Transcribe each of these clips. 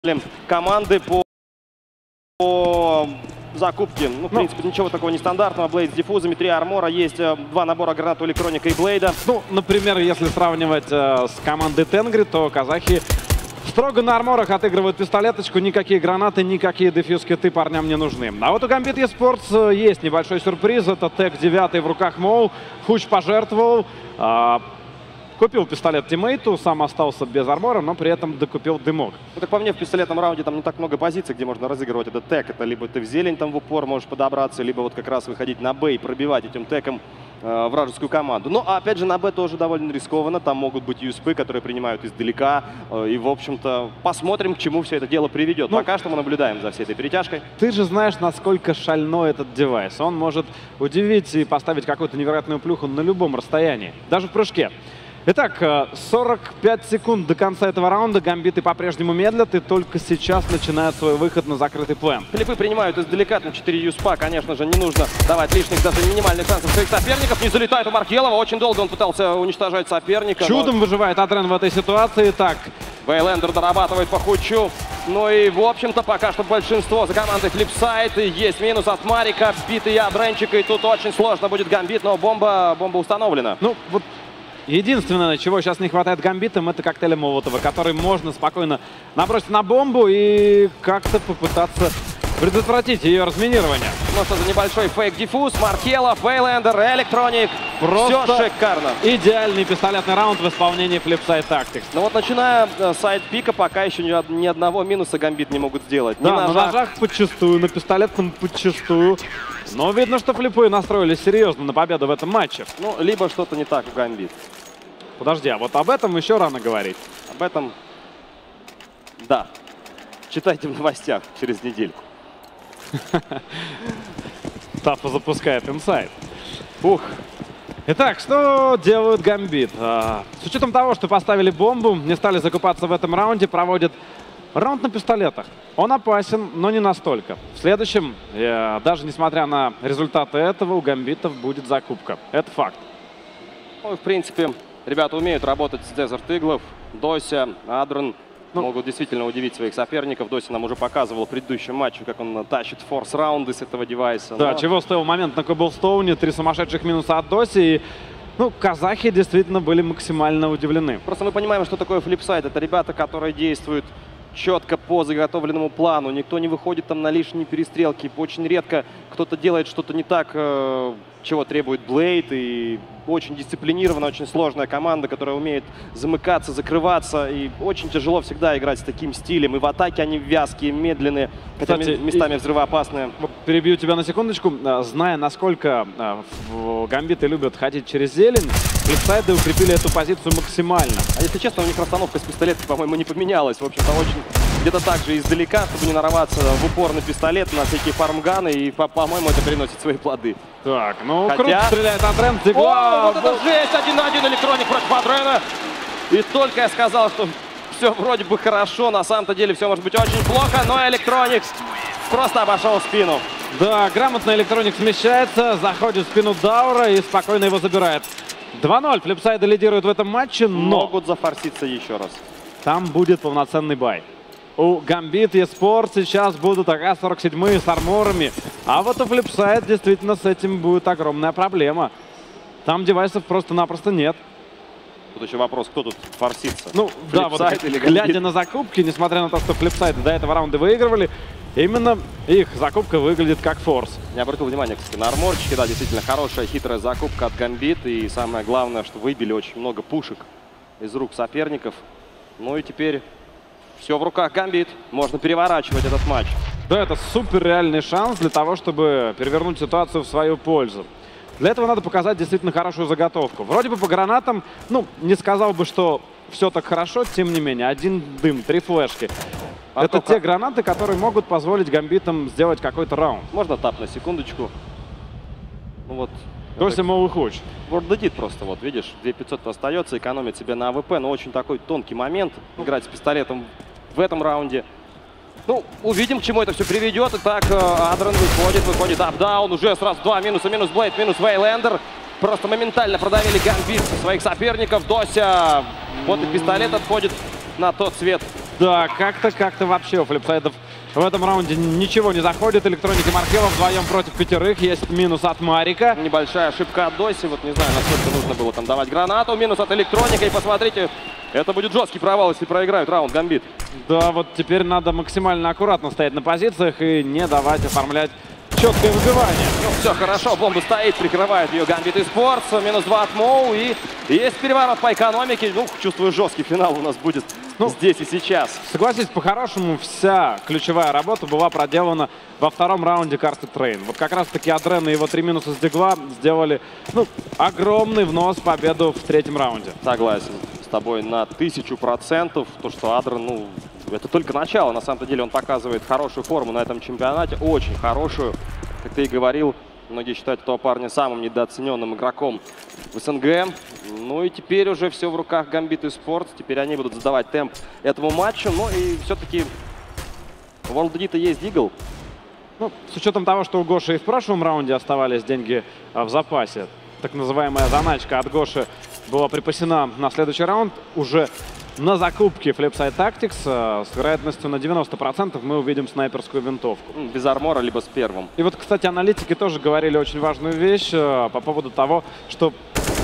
команды по закупке. Ну, в принципе, ничего такого нестандартного. Блейд с диффузами, 3 армора. Есть 2 набора гранат у Электроника и Блейда. Ну, например, если сравнивать с командой Тенгри, то казахи строго на арморах отыгрывают пистолеточку. Никакие гранаты, никакие дефьюз-киты парням не нужны. А вот у Gambit eSports есть небольшой сюрприз. Это Тек 9 в руках Моу. Хуч пожертвовал. Купил пистолет тиммейту, сам остался без армора, но при этом докупил дымок. Ну, так по мне, в пистолетном раунде там не так много позиций, где можно разыгрывать этот тек. Это либо ты в зелень там в упор можешь подобраться, либо вот как раз выходить на Б и пробивать этим теком вражескую команду. Но, опять же, на Б тоже довольно рискованно. Там могут быть USP, которые принимают издалека. И, в общем-то, посмотрим, к чему все это дело приведет. Пока что мы наблюдаем за всей этой перетяжкой. Ты же знаешь, насколько шальной этот девайс. Он может удивить и поставить какую-то невероятную плюху на любом расстоянии, даже в прыжке. Итак, 45 секунд до конца этого раунда. Гамбиты по-прежнему медлят и только сейчас начинают свой выход на закрытый план. Флипы принимают издалека на 4 юспа. Конечно же, не нужно давать лишних, даже минимальных шансов своих соперников. Не залетает у Маркелова. Очень долго он пытался уничтожать соперника. Чудом выживает Адрен в этой ситуации. Так, Вейлендер дорабатывает по Хучу. Ну и, в общем-то, пока что большинство за командой Flipside. Есть минус от Марика, битый Адренчика. И тут очень сложно будет Гамбит, но бомба установлена. ну вот единственное, чего сейчас не хватает Гамбитам, это коктейля Молотова, который можно спокойно набросить на бомбу и как-то попытаться предотвратить ее разминирование. Ну что за небольшой фейк-диффуз. Маркелов, Вейлендер, Электроник. Просто все шикарно. Идеальный пистолетный раунд в исполнении Flipside Tactics. Ну вот начиная сайд-пика, пока еще ни одного минуса Гамбит не могут сделать. Да, на ножах подчистую, на пистолетном подчистую. Но видно, что флипы настроились серьезно на победу в этом матче. Ну, либо что-то не так у Гамбит. Подожди, а вот об этом еще рано говорить. Об этом, да. Читайте в новостях через недельку. Тафа запускает инсайд. Ух. Итак, что делают Гамбит? С учетом того, что поставили бомбу, не стали закупаться в этом раунде, проводят раунд на пистолетах. Он опасен, но не настолько. В следующем, даже несмотря на результаты этого, у Гамбитов будет закупка. Это факт. Ну, в принципе, ребята умеют работать с Desert Eagle. Дося, Адрен могут действительно удивить своих соперников. Дося нам уже показывал в предыдущем матче, как он тащит форс-раунды с этого девайса. Да, чего стоил момент на Коблстоуне. 3 сумасшедших минуса от Доси. И, ну, казахи действительно были максимально удивлены. Просто мы понимаем, что такое Flipside. Это ребята, которые действуют четко по заготовленному плану. Никто не выходит там на лишние перестрелки. Очень редко кто-то делает что-то не так, чего требует Блейд. И очень дисциплинированная, очень сложная команда, которая умеет замыкаться, закрываться. И очень тяжело всегда играть с таким стилем. И в атаке они вязкие, медленные, хотя местами взрывоопасные. Перебью тебя на секундочку. Зная, насколько Гамбиты любят ходить через зелень, Flipside укрепили эту позицию максимально. А если честно, у них расстановка с пистолетом, по-моему, не поменялась. В общем-то, очень где-то так же издалека, чтобы не нарваться в упор на пистолет, на всякие фармганы. И, по-моему, это приносит свои плоды. Так, ну круто стреляет Адрен. Вот это жесть! 1 на 1 Электроник против Адрена. И только я сказал, что все вроде бы хорошо, на самом-то деле все может быть очень плохо, но Электроник просто обошел спину. Да, грамотно Электроник смещается, заходит в спину Даура и спокойно его забирает. 2-0. Flipside лидирует в этом матче, но могут зафорситься еще раз. Там будет полноценный бай. У Gambit eSports сейчас будут АК-47 с арморами. А вот у Flipside действительно с этим будет огромная проблема. Там девайсов просто-напросто нет. Тут еще вопрос, кто тут форсится. Ну, да, вот глядя на закупки, несмотря на то, что Flipside до этого раунда выигрывали, именно их закупка выглядит как форс. Я обратил внимание, кстати, на арморчики. Да, действительно хорошая, хитрая закупка от Gambit. И самое главное, что выбили очень много пушек из рук соперников. Ну и теперь все в руках Gambit. Можно переворачивать этот матч. Да, это супер реальный шанс для того, чтобы перевернуть ситуацию в свою пользу. Для этого надо показать действительно хорошую заготовку. Вроде бы по гранатам, ну, не сказал бы, что все так хорошо, тем не менее. 1 дым, 3 флешки. Это те гранаты, которые могут позволить Гамбитам сделать какой-то раунд. Можно тап на секундочку. Ну вот. Дося Моу Хуч. Вордедит просто, вот видишь, 2500 остается, экономит себе на АВП, но очень такой тонкий момент. Играть с пистолетом в этом раунде. Ну, увидим, к чему это все приведет. Итак, Адрен выходит апдаун. Уже сразу 2 минуса. Минус Блейд, минус Вейлендер. Просто моментально продавили Гамбит своих соперников. Дося, вот и пистолет отходит на тот свет. Да, как-то вообще у флипсайдов в этом раунде ничего не заходит. Электроника и Маркелов вдвоем против пятерых. Есть минус от Марика. Небольшая ошибка от Доси. Вот не знаю, насколько нужно было там давать гранату. Минус от Электроника. И посмотрите, это будет жесткий провал, если проиграют раунд Гамбит. Да, вот теперь надо максимально аккуратно стоять на позициях и не давать оформлять четкое выбивание. Ну, все хорошо, бомба стоит, прикрывает ее Гамбит eSports. Минус 2 от Моу. И есть переворот по экономике. Ну, чувствую, жесткий финал у нас будет здесь и сейчас. Согласись, по-хорошему, вся ключевая работа была проделана во втором раунде карты Трейн. Вот как раз-таки Адрен и его 3 минуса с Дигла сделали огромный внос в победу в третьем раунде. Согласен с тобой на 1000%. То, что Адрен, это только начало. На самом-то деле он показывает хорошую форму на этом чемпионате. Очень хорошую. Как ты и говорил, многие считают этого парня самым недооцененным игроком в СНГ. Ну и теперь уже все в руках Гамбит eSports. Теперь они будут задавать темп этому матчу. Ну и все-таки у World Elite есть Дигл. Ну, с учетом того, что у Гоши и в прошлом раунде оставались деньги в запасе, так называемая заначка от Гоши была припасена на следующий раунд. Уже на закупке Flipside Tactics с вероятностью на 90% мы увидим снайперскую винтовку. Без армора, либо с первым. И вот, кстати, аналитики тоже говорили очень важную вещь по поводу того, что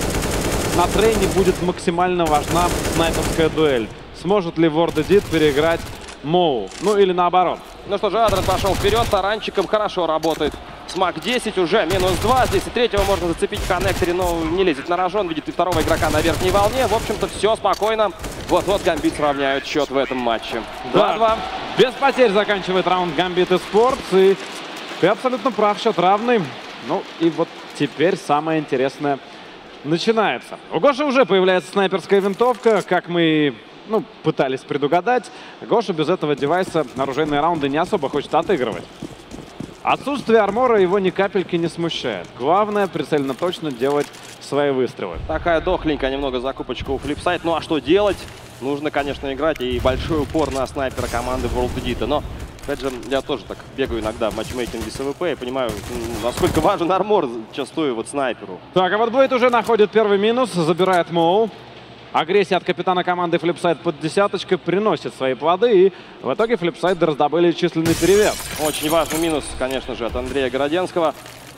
на трейне будет максимально важна снайперская дуэль. Сможет ли World Elite переиграть Моу? Ну или наоборот. Ну что же, Адрен пошел вперед, таранчиком хорошо работает. Смак 10 уже, минус 2. Здесь и третьего можно зацепить в коннекторе, но не лезет на рожон. Видит и второго игрока на верхней волне. В общем-то, все спокойно. Вот-вот Гамбит сравняют счет в этом матче. 2-2. Да. Без потерь заканчивает раунд Гамбит eSports. И ты абсолютно прав, счет равный. Ну и вот теперь самое интересное начинается. У Гоши уже появляется снайперская винтовка, как мы пытались предугадать. Гоша без этого девайса оружейные раунды не особо хочет отыгрывать. Отсутствие армора его ни капельки не смущает. Главное прицельно точно делать свои выстрелы. Такая дохленькая немного закупочка у Flipside. Ну а что делать? Нужно, конечно, играть и большой упор на снайпера команды World Elite. Но, опять же, я тоже так бегаю иногда в матчмейкинге с АВП и понимаю, насколько важен армор зачастую снайперу. Так, а вот Блейд уже находит первый минус, забирает Моу. Агрессия от капитана команды Flipside под десяточкой приносит свои плоды, и в итоге Flipside раздобыли численный перевес. Очень важный минус, конечно же, от Андрея Городенского.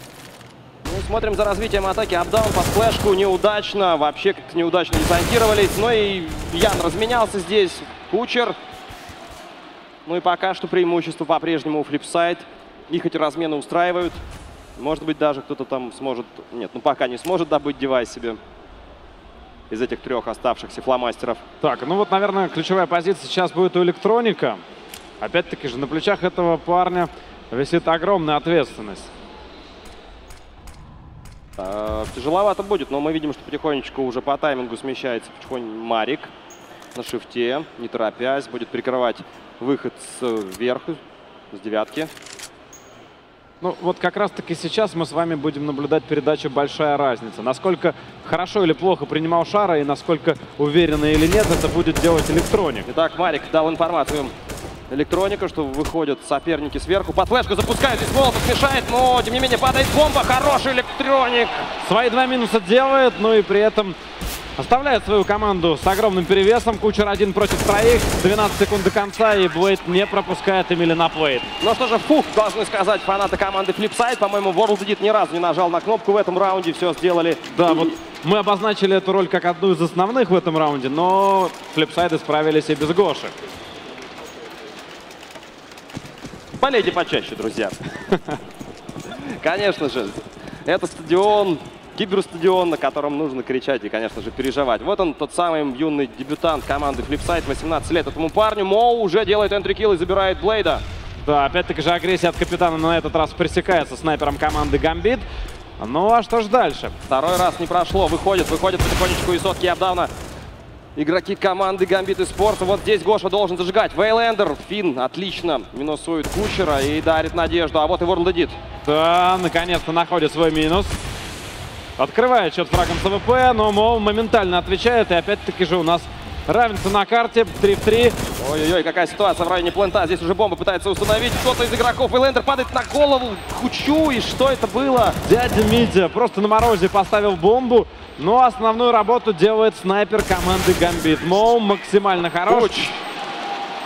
Ну, смотрим за развитием атаки. Апдаун под флешку неудачно, вообще как-то неудачно десантировались. Ну и Ян разменялся здесь, Кучер. Ну и пока что преимущество по-прежнему у Flipside. Их эти размены устраивают. Может быть, даже кто-то там сможет... Нет, пока не сможет добыть девайс себе из этих 3 оставшихся фломастеров. Так, ну вот, наверное, ключевая позиция сейчас будет у Электроника. Опять-таки же на плечах этого парня висит огромная ответственность. Тяжеловато будет, но мы видим, что потихонечку уже по таймингу смещается Марик на шифте, не торопясь, будет прикрывать выход сверху, с девятки. Ну, вот как раз-таки сейчас мы с вами будем наблюдать передачу «Большая разница». Насколько хорошо или плохо принимал Шара и насколько уверенно или нет, это будет делать Электроник. Итак, Марик дал информацию Электроника, что выходят соперники сверху. Под флешку запускают, здесь Молотов мешает, но, тем не менее, падает бомба. Хороший Электроник. Свои 2 минуса делает, но и при этом оставляет свою команду с огромным перевесом. Кучер 1 против 3. 12 секунд до конца, и Блейд не пропускает Эмили на плейт. Ну что же, фух, должны сказать фанаты команды Flipside. По-моему, World Elite ни разу не нажал на кнопку в этом раунде. Все сделали. Да, вот мы обозначили эту роль как одну из основных в этом раунде, но Flipside справились и без Гоши. Болейте почаще, друзья. Конечно же, это стадион, киберстадион, на котором нужно кричать и, конечно же, переживать. Вот он, тот самый юный дебютант команды Flipside, 18 лет этому парню. Моу уже делает энтри-килл и забирает Блейда. Да, опять-таки же агрессия от капитана на этот раз пресекается снайпером команды Гамбит. Ну а что ж дальше? Второй раз не прошло. Выходит потихонечку из сотки апдауна игроки команды Гамбит eSports. Вот здесь Гоша должен зажигать. Вейлендер, Финн отлично минусует Кучера и дарит надежду. А вот и World Elite. Да, наконец-то находит свой минус. Открывает счет фрагом с АВП, но Моу моментально отвечает. И опять-таки же у нас равенство на карте. 3 в 3. Ой-ой-ой, какая ситуация в районе плента. Здесь уже бомба пытается установить. Кто-то из игроков. Вейлендер падает на голову Кучу. И что это было? Дядя Митя просто на морозе поставил бомбу. Но основную работу делает снайпер команды Гамбит. Моу максимально хорош.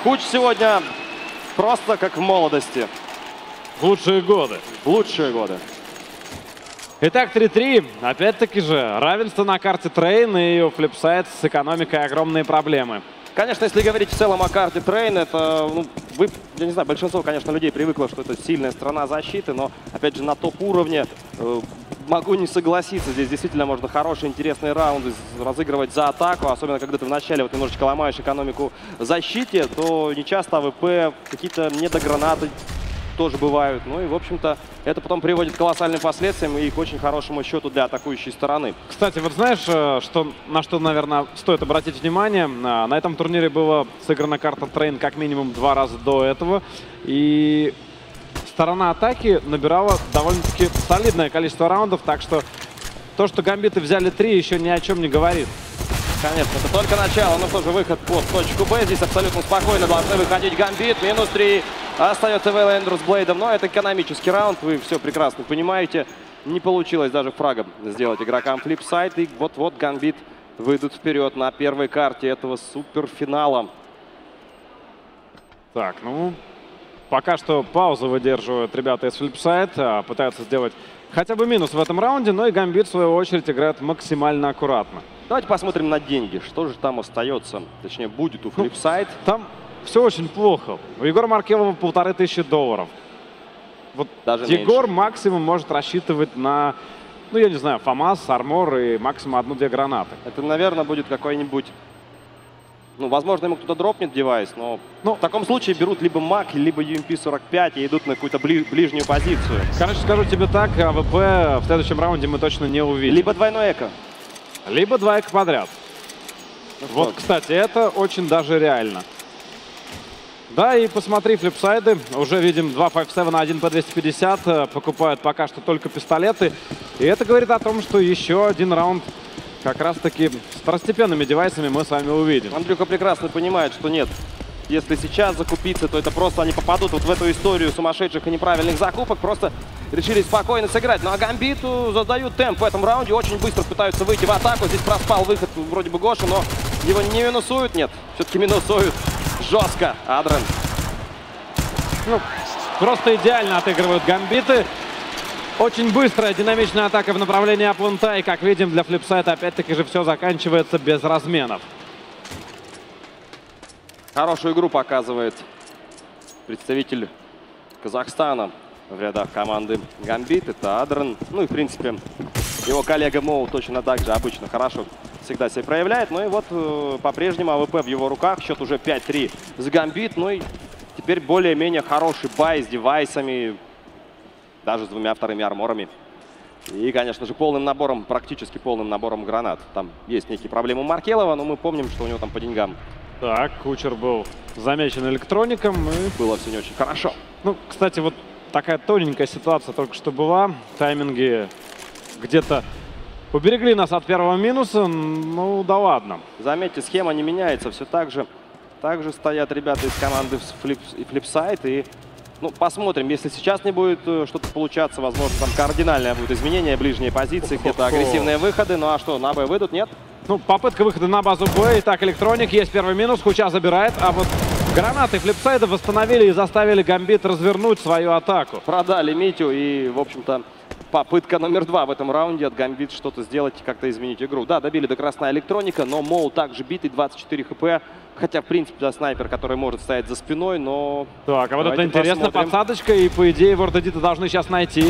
Куч сегодня просто как в молодости. В лучшие годы. В лучшие годы. Итак, 3-3. Опять-таки же, равенство на карте Train, и у Flipside с экономикой огромные проблемы. Конечно, если говорить в целом о карте Train, это, ну, я не знаю, большинство, конечно, людей привыкло, что это сильная страна защиты, но, опять же, на топ-уровне могу не согласиться. Здесь действительно можно хорошие, интересные раунды разыгрывать за атаку, особенно когда ты вначале вот немножечко ломаешь экономику в защите, то нечасто АВП, какие-то недогранаты тоже бывают. Ну и, в общем-то, это потом приводит к колоссальным последствиям и к очень хорошему счету для атакующей стороны. Кстати, вот знаешь, на что, наверное, стоит обратить внимание? На этом турнире была сыграна карта Train как минимум 2 раза до этого. И сторона атаки набирала довольно-таки солидное количество раундов. Так что то, что гамбиты взяли 3, еще ни о чем не говорит. Конечно, это только начало. Ну что же, выход под точку Б. Здесь абсолютно спокойно должны выходить гамбит. Минус 3. Остается Вейлендер с Блейдом. Но это экономический раунд. Вы все прекрасно понимаете. Не получилось даже фрагом сделать игрокам Flipside. И вот-вот гамбит выйдут вперед на первой карте этого суперфинала. Так, ну, пока что паузу выдерживают ребята из Flipside. Пытаются сделать хотя бы минус в этом раунде. Но и гамбит, в свою очередь, играет максимально аккуратно. Давайте посмотрим на деньги. Что же там остается? Точнее, будет у Flipside. Там все очень плохо. У Егора Маркелова $1500. Вот даже Егор меньше. максимум может рассчитывать на, ну, я не знаю, ФАМАС, Армор и максимум 1-2 гранаты. Это, наверное, будет какой-нибудь... Ну, возможно, ему кто-то дропнет девайс, но в таком случае берут либо МАК, либо UMP-45 и идут на какую-то ближнюю позицию. Короче, скажу тебе так, АВП в следующем раунде мы точно не увидим. Либо двойной эко. Либо 2 эко подряд. Ну, вот, кстати, это очень даже реально. Да, и посмотри, Flipside. Уже видим 2 5-7, 1 P250. Покупают пока что только пистолеты. И это говорит о том, что еще один раунд как раз-таки с второстепенными девайсами мы с вами увидим. Андрюха прекрасно понимает, что нет. Если сейчас закупиться, то это просто они попадут вот в эту историю сумасшедших и неправильных закупок. Просто решили спокойно сыграть. Ну а гамбиту задают темп в этом раунде. Очень быстро пытаются выйти в атаку. Здесь проспал выход вроде бы Гоша, но его не минусуют. Нет, все-таки минусуют. Жестко. Адрен. Ну, просто идеально отыгрывают гамбиты. Очень быстрая, динамичная атака в направлении апланта. И, как видим, для Flipside опять-таки же все заканчивается без разменов. Хорошую игру показывает представитель Казахстана в рядах команды Гамбит. Это Адрен. Ну и, в принципе, его коллега Моу точно так же обычно хорошо всегда себя проявляет. Ну и вот по-прежнему АВП в его руках. Счет уже 5-3 с Гамбит. Ну и теперь более-менее хороший бай с девайсами. Даже с 2 вторыми арморами. И, конечно же, полным набором, практически полным набором гранат. Там есть некие проблемы у Маркелова, но мы помним, что у него там по деньгам. Так, Кучер был замечен электроником. И было все не очень хорошо. Ну, кстати, вот такая тоненькая ситуация только что была. Тайминги где-то уберегли нас от первого минуса. Ну, да ладно. Заметьте, схема не меняется. Все так же стоят ребята из команды Flipside. И, ну, посмотрим. Если сейчас не будет что-то получаться, возможно, там кардинальное будет изменение, ближние позиции, где-то агрессивные выходы. Ну, а что, на Б выйдут? Нет? Ну, попытка выхода на базу Б. Итак, электроник. Есть первый минус. Хуча забирает. А вот гранаты Flipside восстановили и заставили гамбит развернуть свою атаку. Продали Митю. И, в общем-то, попытка номер 2 в этом раунде от гамбит что-то сделать, как-то изменить игру. Да, добили до красная электроника, но Моу также битый, 24 хп. Хотя, в принципе, да, снайпер, который может стоять за спиной, но... Так, а вот это интересно. Подсадочка. И, по идее, Вордедита должны сейчас найти.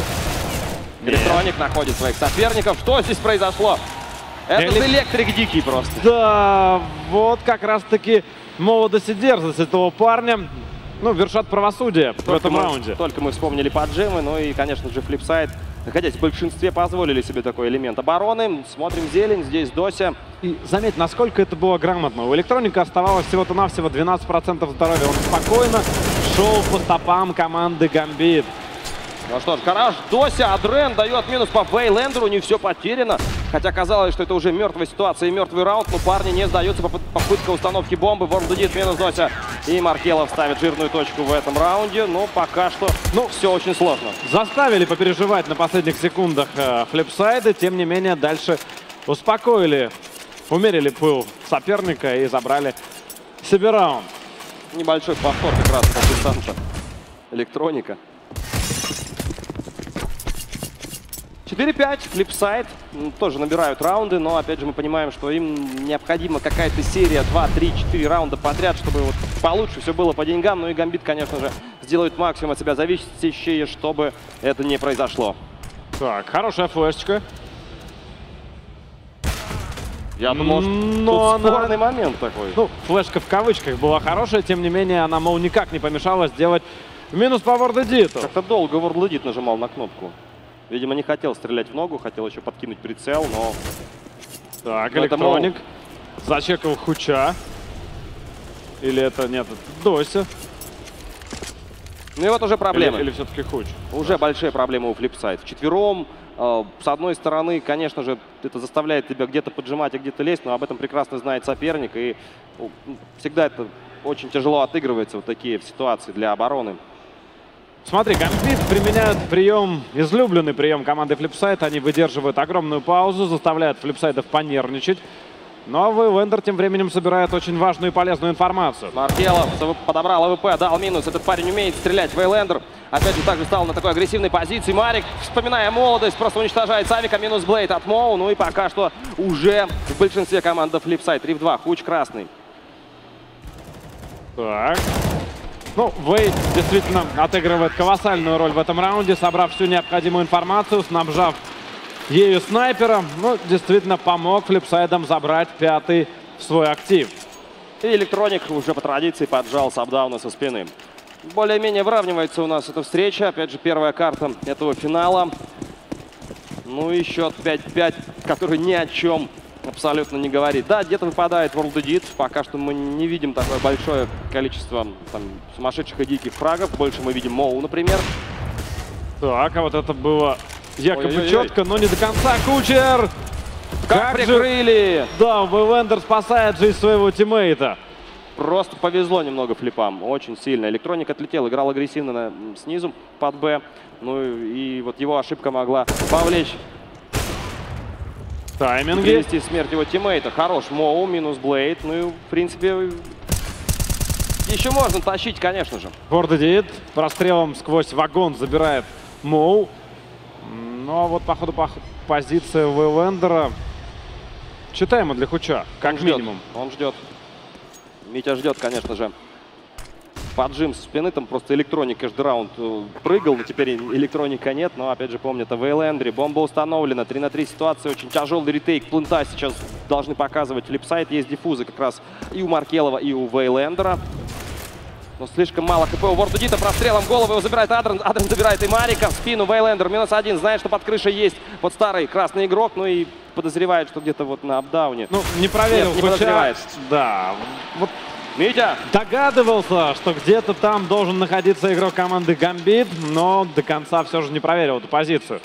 Электроник находит своих соперников. Что здесь произошло? Это электрик дикий просто. Да, вот как раз-таки молодость и дерзость этого парня. Ну, вершат правосудие в этом раунде. Только мы вспомнили поджимы, ну и, конечно же, Flipside, находясь в большинстве, позволили себе такой элемент обороны. Смотрим зелень, здесь Дося. И заметь, насколько это было грамотно. У электроника оставалось всего-то навсего 12% здоровья. Он спокойно шел по стопам команды Гамбит. Ну что ж, Гараж, Дося, Адрен дает минус по Вейлендеру, не все потеряно. Хотя казалось, что это уже мертвая ситуация и мертвый раунд, но парни не сдаются. Попытка установки бомбы, Вордедит минус Дося. И Маркелов ставит жирную точку в этом раунде, но пока что все очень сложно. Заставили попереживать на последних секундах Flipside, тем не менее дальше успокоили, умерили пыл соперника и забрали себе раунд. Небольшой повтор как раз от десанта электроника. 4-5, флипсайд. Тоже набирают раунды, но опять же мы понимаем, что им необходима какая-то серия 2, 3, 4 раунда подряд, чтобы вот получше все было по деньгам. Ну и Гамбит, конечно же, сделает максимум от себя зависящее, чтобы это не произошло. Так, хорошая флешечка. Я думал, что тут спорный момент такой. Ну, флешка в кавычках была хорошая, тем не менее, она, мол, никак не помешала сделать минус по Вордедиту. Как-то долго Вордедит нажимал на кнопку. Видимо, не хотел стрелять в ногу, хотел еще подкинуть прицел, но... Так, электроник зачекал Хуча. Или это, нет, это Дося. Ну и вот уже проблемы. Или все-таки Хуч. Уже большие проблемы у флипсайд. Вчетвером, с одной стороны, конечно же, это заставляет тебя где-то поджимать, а где-то лезть, но об этом прекрасно знает соперник. И всегда это очень тяжело отыгрывается, вот такие ситуации для обороны. Смотри, Гамбит применяют прием, излюбленный прием команды флипсайд. Они выдерживают огромную паузу, заставляют флипсайдов понервничать. Но Вейлендер тем временем собирает очень важную и полезную информацию. Маркелов подобрал АВП, дал минус. Этот парень умеет стрелять. Вейлендер опять же также стал на такой агрессивной позиции. Марик, вспоминая молодость, просто уничтожает Савика. Минус Блейд от Моу. Ну и пока что уже в большинстве команды флипсайд. 3 в 2. Хуч красный. Так. Ну, Вейд действительно отыгрывает колоссальную роль в этом раунде, собрав всю необходимую информацию, снабжав ею снайпера. Ну, действительно помог флипсайдам забрать 5-й в свой актив. И электроник уже по традиции поджал сабдауна со спины. Более-менее выравнивается у нас эта встреча. Опять же, первая карта этого финала. Ну и счет 5-5, который ни о чем абсолютно не говорит. Да, где-то выпадает Вордедит. Пока что мы не видим такое большое количество там сумасшедших и диких фрагов. Больше мы видим Моу, например. Так, а вот это было якобы четко, но не до конца. Кучер! Как прикрыли! Да, Вейлендер спасает жизнь своего тиммейта. Просто повезло немного флипам. Очень сильно. Электроник отлетел, играл агрессивно снизу под Б. Ну и вот его ошибка могла повлечь. Тайминги. Привести в смерть его тиммейта. Хорош Моу, минус Блейд. Ну и, в принципе, еще можно тащить, конечно же. Вордедит прострелом сквозь вагон забирает Моу. Ну а вот, походу, позиция Вейлендера читаема для Хуча, как минимум. Он ждет. Митя ждет, конечно же. Поджим со спины, там просто электроник каждый раунд прыгал, но теперь электроника нет. Но опять же помню, это Вейлендере. Бомба установлена, 3 на 3 ситуация, очень тяжелый ретейк. Плента сейчас должны показывать флипсайд. Есть диффузы как раз и у Маркелова, и у Вейлендера. Но слишком мало хп у Вордедита. Прострелом в голову его забирает Адрен. Адрен забирает и Марика в спину. Вейлендер -1. Знает, что под крышей есть вот старый красный игрок. Ну и подозревает, что где-то вот на апдауне. Ну, не проверил. Нет, не подозревает. Да. Вот Митя догадывался, что где-то там должен находиться игрок команды Гамбит, но до конца все же не проверил эту позицию.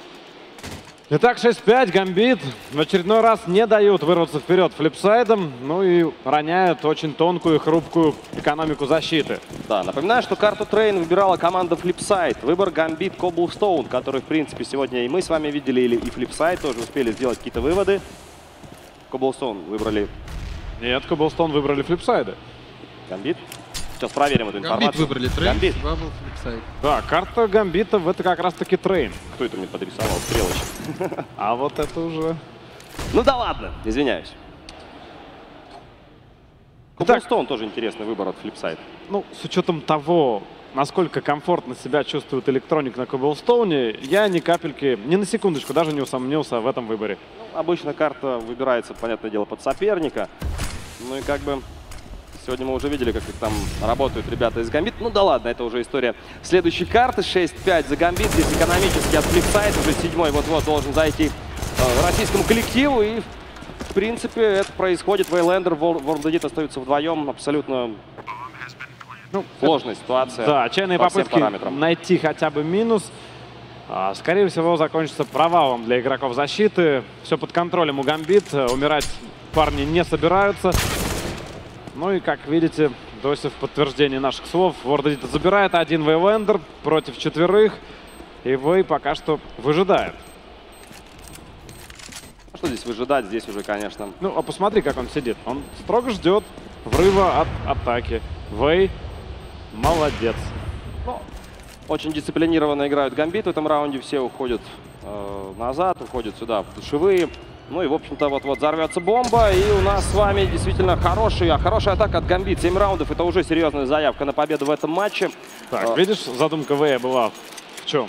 Итак, 6-5. Гамбит в очередной раз не дают вырваться вперед флипсайдом, ну и роняют очень тонкую и хрупкую экономику защиты. Да, напоминаю, что карту Трейн выбирала команда флипсайд. Выбор Гамбит, Cobblestone, который, в принципе, сегодня и мы с вами видели, и флипсайд тоже успели сделать какие-то выводы. Cobblestone выбрали. Нет, Cobblestone выбрали флипсайды. Гамбит. Сейчас проверим эту информацию. Гамбит выбрали Трейн, Бабл, флипсайд. Да, карта Гамбитов это как раз-таки Трейн. Кто это мне подрисовал? Стрелочек. А вот это уже... Ну да ладно, извиняюсь. Cobblestone тоже интересный выбор от флипсайд. Ну, с учетом того, насколько комфортно себя чувствует электроник на Cobblestone, я ни капельки, ни на секундочку даже не усомнился в этом выборе. Ну, обычно карта выбирается, понятное дело, под соперника. Ну и как бы сегодня мы уже видели, как там работают ребята из Гамбит. Ну да ладно, это уже история следующей карты. 6-5 за Гамбит. Здесь экономически от флипсайд. Уже 7-й вот-вот должен зайти российскому коллективу. И в принципе это происходит. Вейлендер, Вордедит остаются вдвоем. Абсолютно сложная ситуация. Да, отчаянные попытки найти хотя бы минус. Скорее всего, закончится провалом для игроков защиты. Все под контролем у Гамбит. Умирать парни не собираются. Ну и, как видите, Дося в подтверждение наших слов. Вордедит забирает 1 Вейлендер против 4. И Вей пока что выжидает. Что здесь выжидать? Здесь уже, конечно... Ну, а посмотри, как он сидит. Он строго ждет врыва от атаки. Вэй, молодец. Очень дисциплинированно играют Гамбит в этом раунде. Все уходят назад, уходят сюда в душевые. Ну и, в общем-то, вот-вот взорвется бомба. И у нас с вами действительно хорошая атака от Гамбит. 7 раундов — это уже серьезная заявка на победу в этом матче. Так, видишь, задумка Вэя была в чем?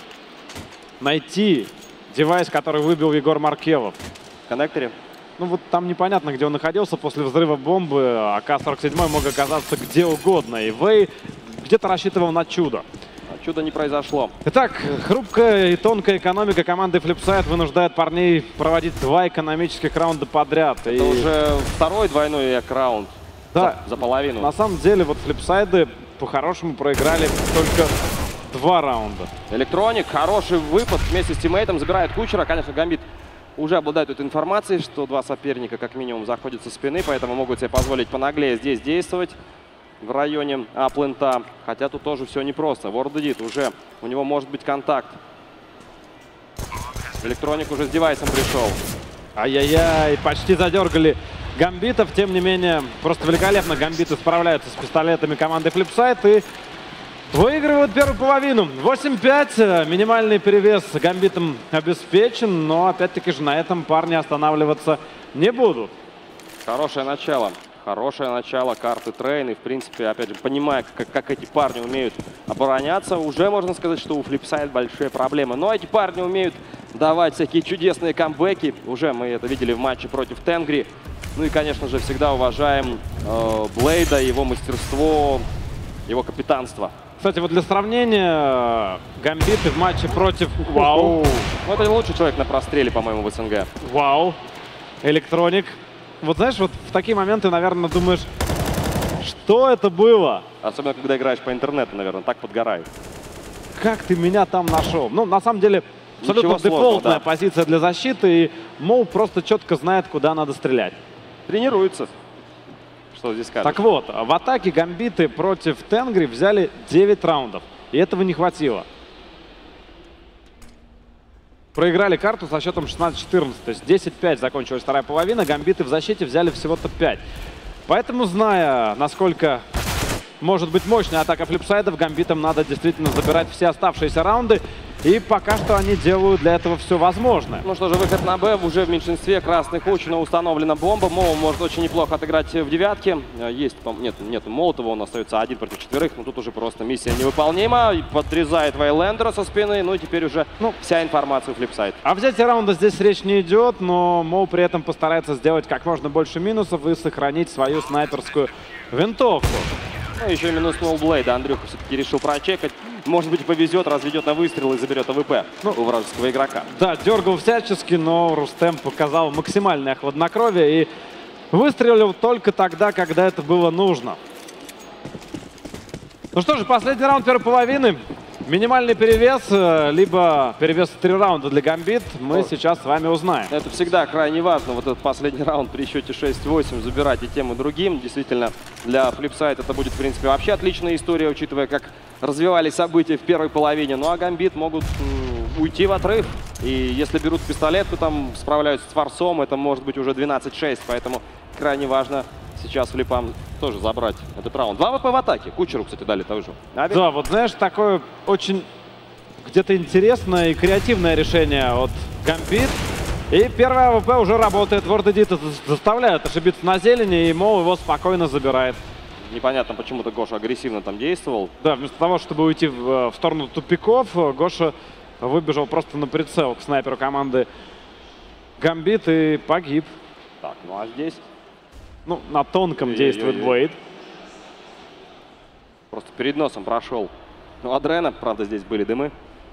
Найти девайс, который выбил Егор Маркелов. В коннекторе. Ну вот там непонятно, где он находился после взрыва бомбы. АК-47 мог оказаться где угодно. И Вэй где-то рассчитывал на чудо. А чудо не произошло. Итак, хрупкая и тонкая экономика команды Flipside вынуждает парней проводить 2 экономических раунда подряд. Это уже второй двойной раунд. Да, за половину. На самом деле, вот Flipside по-хорошему проиграли только 2 раунда. Электроник, хороший выпад вместе с тиммейтом, забирает Кучера. Конечно, Гамбит уже обладает этой информацией, что 2 соперника как минимум заходят со спины, поэтому могут себе позволить понаглее здесь действовать в районе аплента. Хотя тут тоже все непросто. Вордедит уже, у него может быть контакт. Электроник уже с девайсом пришел. Ай-яй-яй, почти задергали Гамбитов. Тем не менее, просто великолепно Гамбиты справляются с пистолетами команды Flipside и выигрывают первую половину. 8-5. Минимальный перевес Гамбитом обеспечен, но опять-таки же на этом парни останавливаться не будут. Хорошее начало. Хорошее начало карты Трейн. И, в принципе, опять же, понимая, как эти парни умеют обороняться, уже можно сказать, что у Flipside большие проблемы. Но эти парни умеют давать всякие чудесные камбэки. Уже мы это видели в матче против Тенгри. Ну и, конечно же, всегда уважаем Блейда, его мастерство, его капитанство. Кстати, вот для сравнения, Гамбиты в матче против... Вау! Ну, это лучший человек на простреле, по-моему, в СНГ. Вау! Электроник. Вот знаешь, вот в такие моменты, наверное, думаешь, что это было? Особенно, когда играешь по интернету, наверное, так подгорает. Как ты меня там нашел? Ну, на самом деле, абсолютно Ничего сложного, дефолтная да. позиция для защиты, и Моу просто четко знает, куда надо стрелять. Тренируется. Что здесь скажешь? Так вот, в атаке Гамбиты против Тенгри взяли 9 раундов, и этого не хватило. Проиграли карту со счетом 16-14, то есть 10-5 закончилась вторая половина. Гамбиты в защите взяли всего-то 5. Поэтому, зная, насколько может быть мощная атака Флипсайдов, Гамбитам надо действительно забирать все оставшиеся раунды. И пока что они делают для этого все возможное. Ну что же, выход на Б уже в меньшинстве. Красный Кучина, установлена бомба. Моу может очень неплохо отыграть в девятке. Есть, нет Молотова, он остается 1 против 4. Но тут уже просто миссия невыполнима. Подрезает Вейлендера со спины. Ну и теперь уже вся информация у Flipside. О взятии раунда здесь речь не идет, но Моу при этом постарается сделать как можно больше минусов и сохранить свою снайперскую винтовку. Ну, еще и минус Блейда. Андрюха все-таки решил прочекать. Может быть, повезет, разведет на выстрел и заберет АВП у вражеского игрока. Да, дергал всячески, но Рустем показал максимальное хладнокровие и выстрелил только тогда, когда это было нужно. Ну что же, последний раунд первой половины. Минимальный перевес, либо перевес в 3 раунда для Гамбит, мы сейчас с вами узнаем. Это всегда крайне важно, вот этот последний раунд при счете 6-8 забирать и тем, и другим. Действительно, для Flipside это будет, в принципе, вообще отличная история, учитывая, как развивались события в первой половине. Ну а Гамбит могут уйти в отрыв. И если берут пистолет, то там справляются с форсом, это может быть уже 12-6, поэтому крайне важно сейчас Флипам тоже забрать этот раунд. 2 ВП в атаке. Кучеру, кстати, дали тоже. Да, вот знаешь, такое очень где-то интересное и креативное решение от Гамбит. И первая АВП уже работает. Вордедита заставляют ошибиться на зелени, и Моу его спокойно забирает. Непонятно, почему-то Гоша агрессивно там действовал. Да, вместо того, чтобы уйти в сторону тупиков, Гоша выбежал просто на прицел к снайперу команды Гамбит и погиб. Так, ну а здесь... Ну, на тонком действует Блейд. Просто перед носом прошел. Ну, Адрена, правда, здесь были дымы.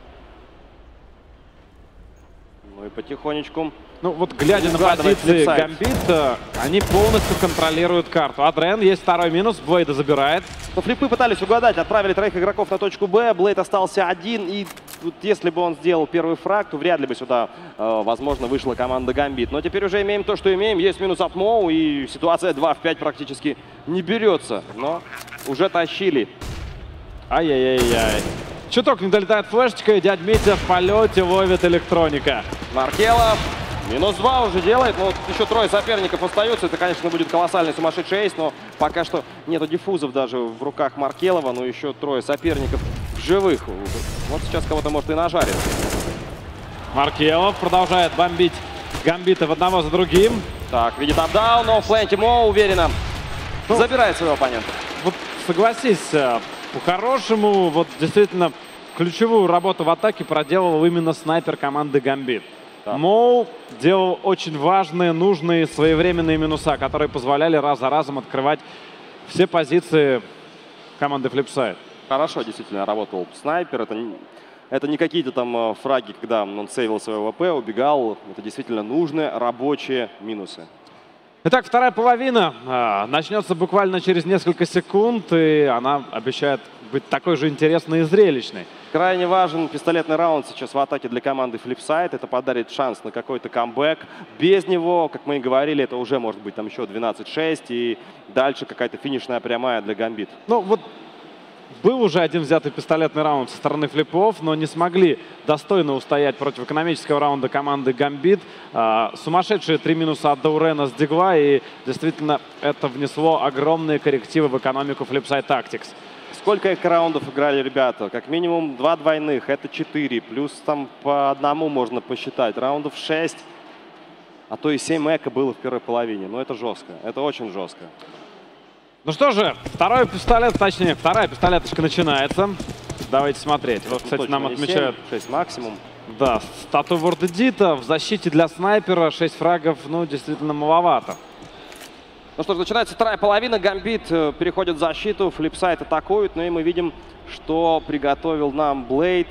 Ну и потихонечку... Ну вот глядя на позиции Гамбит, они полностью контролируют карту. Адрен, есть второй минус, Блейда забирает. Но Флипы пытались угадать, отправили 3 игроков на точку Б. Блейд остался один, и вот если бы он сделал первый фраг, то вряд ли бы сюда, возможно, вышла команда Гамбит. Но теперь уже имеем то, что имеем. Есть минус от Моу, и ситуация 2 в 5 практически не берется. Но уже тащили. Ай-яй-яй-яй. Чуток не долетает флешечка, и дядь Митя в полете ловит электроника. Маркелов. Минус 2 уже делает, но вот еще 3 соперников остаются. Это, конечно, будет колоссальный сумасшедший эйс, но Пока что нету диффузов даже в руках Маркелова, но еще трое соперников в живых. Вот сейчас кого-то может и нажарит. Маркелов продолжает бомбить гамбитов одного за другим. Так, видит апдаун, но Флэнти Мо уверенно забирает своего оппонента. Вот согласись, по-хорошему, вот действительно ключевую работу в атаке проделывал именно снайпер команды Гамбит. Да. Моу делал очень важные, нужные, своевременные минуса, которые позволяли раз за разом открывать все позиции команды Flipside. Хорошо действительно работал снайпер. Это не какие-то там фраги, когда он сейвил свое ВП, убегал. Это действительно нужные рабочие минусы. Итак, вторая половина начнется буквально через несколько секунд, и она обещает быть такой же интересной и зрелищной. Крайне важен пистолетный раунд сейчас в атаке для команды Flipside. Это подарит шанс на какой-то камбэк. Без него, как мы и говорили, это уже может быть там еще 12-6, и дальше какая-то финишная прямая для Гамбит. Ну вот был уже один взятый пистолетный раунд со стороны флипов, но не смогли достойно устоять против экономического раунда команды Гамбит. Сумасшедшие 3 минуса от Даурена с Дигва, и действительно это внесло огромные коррективы в экономику Flipside Tactics. Сколько раундов играли ребята? Как минимум 2 двойных, это 4. Плюс там по одному можно посчитать. Раундов 6, а то и 7 эко было в первой половине. Но это жестко, это очень жестко. Ну что же, второй пистолет, точнее, вторая пистолеточка начинается. Давайте смотреть. Вот, кстати, нам отмечают 6 максимум. Да, стату Вордедита в защите для снайпера. 6 фрагов, ну, действительно маловато. Ну что ж, начинается вторая половина. Гамбит переходит в защиту, Flipside атакует. Ну и мы видим, что приготовил нам Блейд.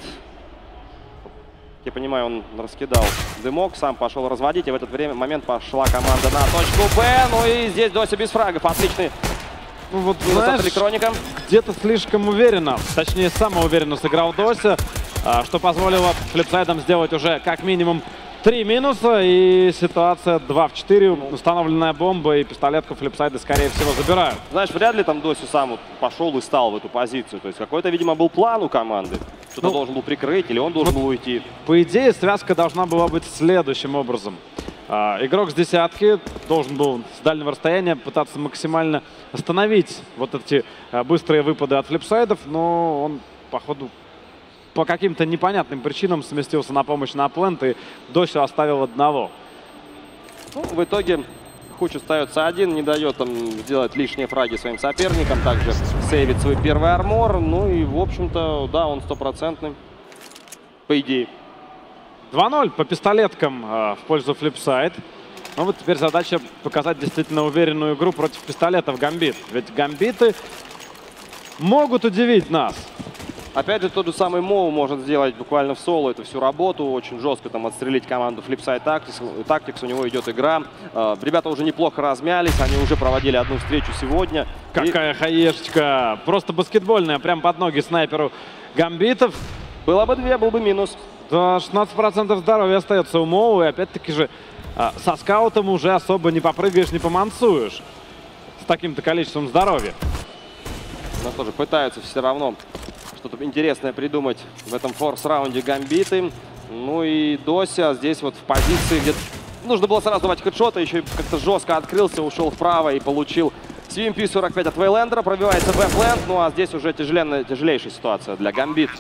Я понимаю, он раскидал дымок, сам пошел разводить. И в этот момент пошла команда на точку Б. Ну и здесь Дося без фрагов. Отличный. Ну вот, минус знаешь, от электроника. Где-то слишком уверенно, точнее, самоуверенно сыграл Дося, что позволило Flipside сделать уже как минимум 3 минуса, и ситуация 2 в 4. Установленная бомба, и пистолетку Flipside, скорее всего, забирают. Знаешь, вряд ли там Дося сам вот пошел и стал в эту позицию. То есть какой-то, видимо, был план у команды. Кто-то должен был прикрыть, или он должен был уйти. По идее, связка должна была быть следующим образом. Игрок с десятки должен был с дальнего расстояния пытаться максимально остановить вот эти быстрые выпады от флипсайдов, но он, походу, по каким-то непонятным причинам сместился на помощь на плент и Досю оставил одного. Ну, в итоге Хуч остается один, не дает там сделать лишние фраги своим соперникам, также сейвит свой первый армор. Ну и, в общем-то, да, он стопроцентный, по идее. 2-0 по пистолеткам в пользу Flipside. Ну вот теперь задача показать действительно уверенную игру против пистолетов Гамбит. Ведь Гамбиты могут удивить нас. Опять же, тот же самый Моу может сделать буквально в соло эту всю работу. Очень жестко там отстрелить команду Flipside Tactics. У него идет игра. Ребята уже неплохо размялись. Они уже проводили одну встречу сегодня. Какая хаешечка. Просто баскетбольная. Прям под ноги снайперу Гамбитов. Было бы 2, был бы минус. Да, 16% здоровья остается у Моу. И опять-таки же со скаутом уже особо не попрыгаешь, не помансуешь. С таким-то количеством здоровья. Ну что же, пытаются все равно что-то интересное придумать в этом форс-раунде Гамбиты. Ну и Дося здесь вот в позиции, где нужно было сразу давать хедшоты, еще и как-то жестко открылся, ушел вправо и получил CMP 45 от Вейлендера. Пробивается бэкленд, ну а здесь уже тяжелейшая ситуация для Гамбит.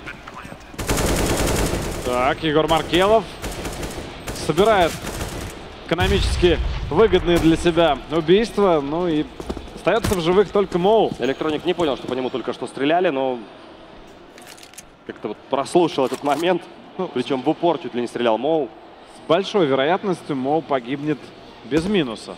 Так, Егор Маркелов собирает экономически выгодные для себя убийства. Ну и остается в живых только Моу. Электроник не понял, что по нему только что стреляли, но как-то вот прослушал этот момент. Причем в упор чуть ли не стрелял Моу. С большой вероятностью Моу погибнет без минуса.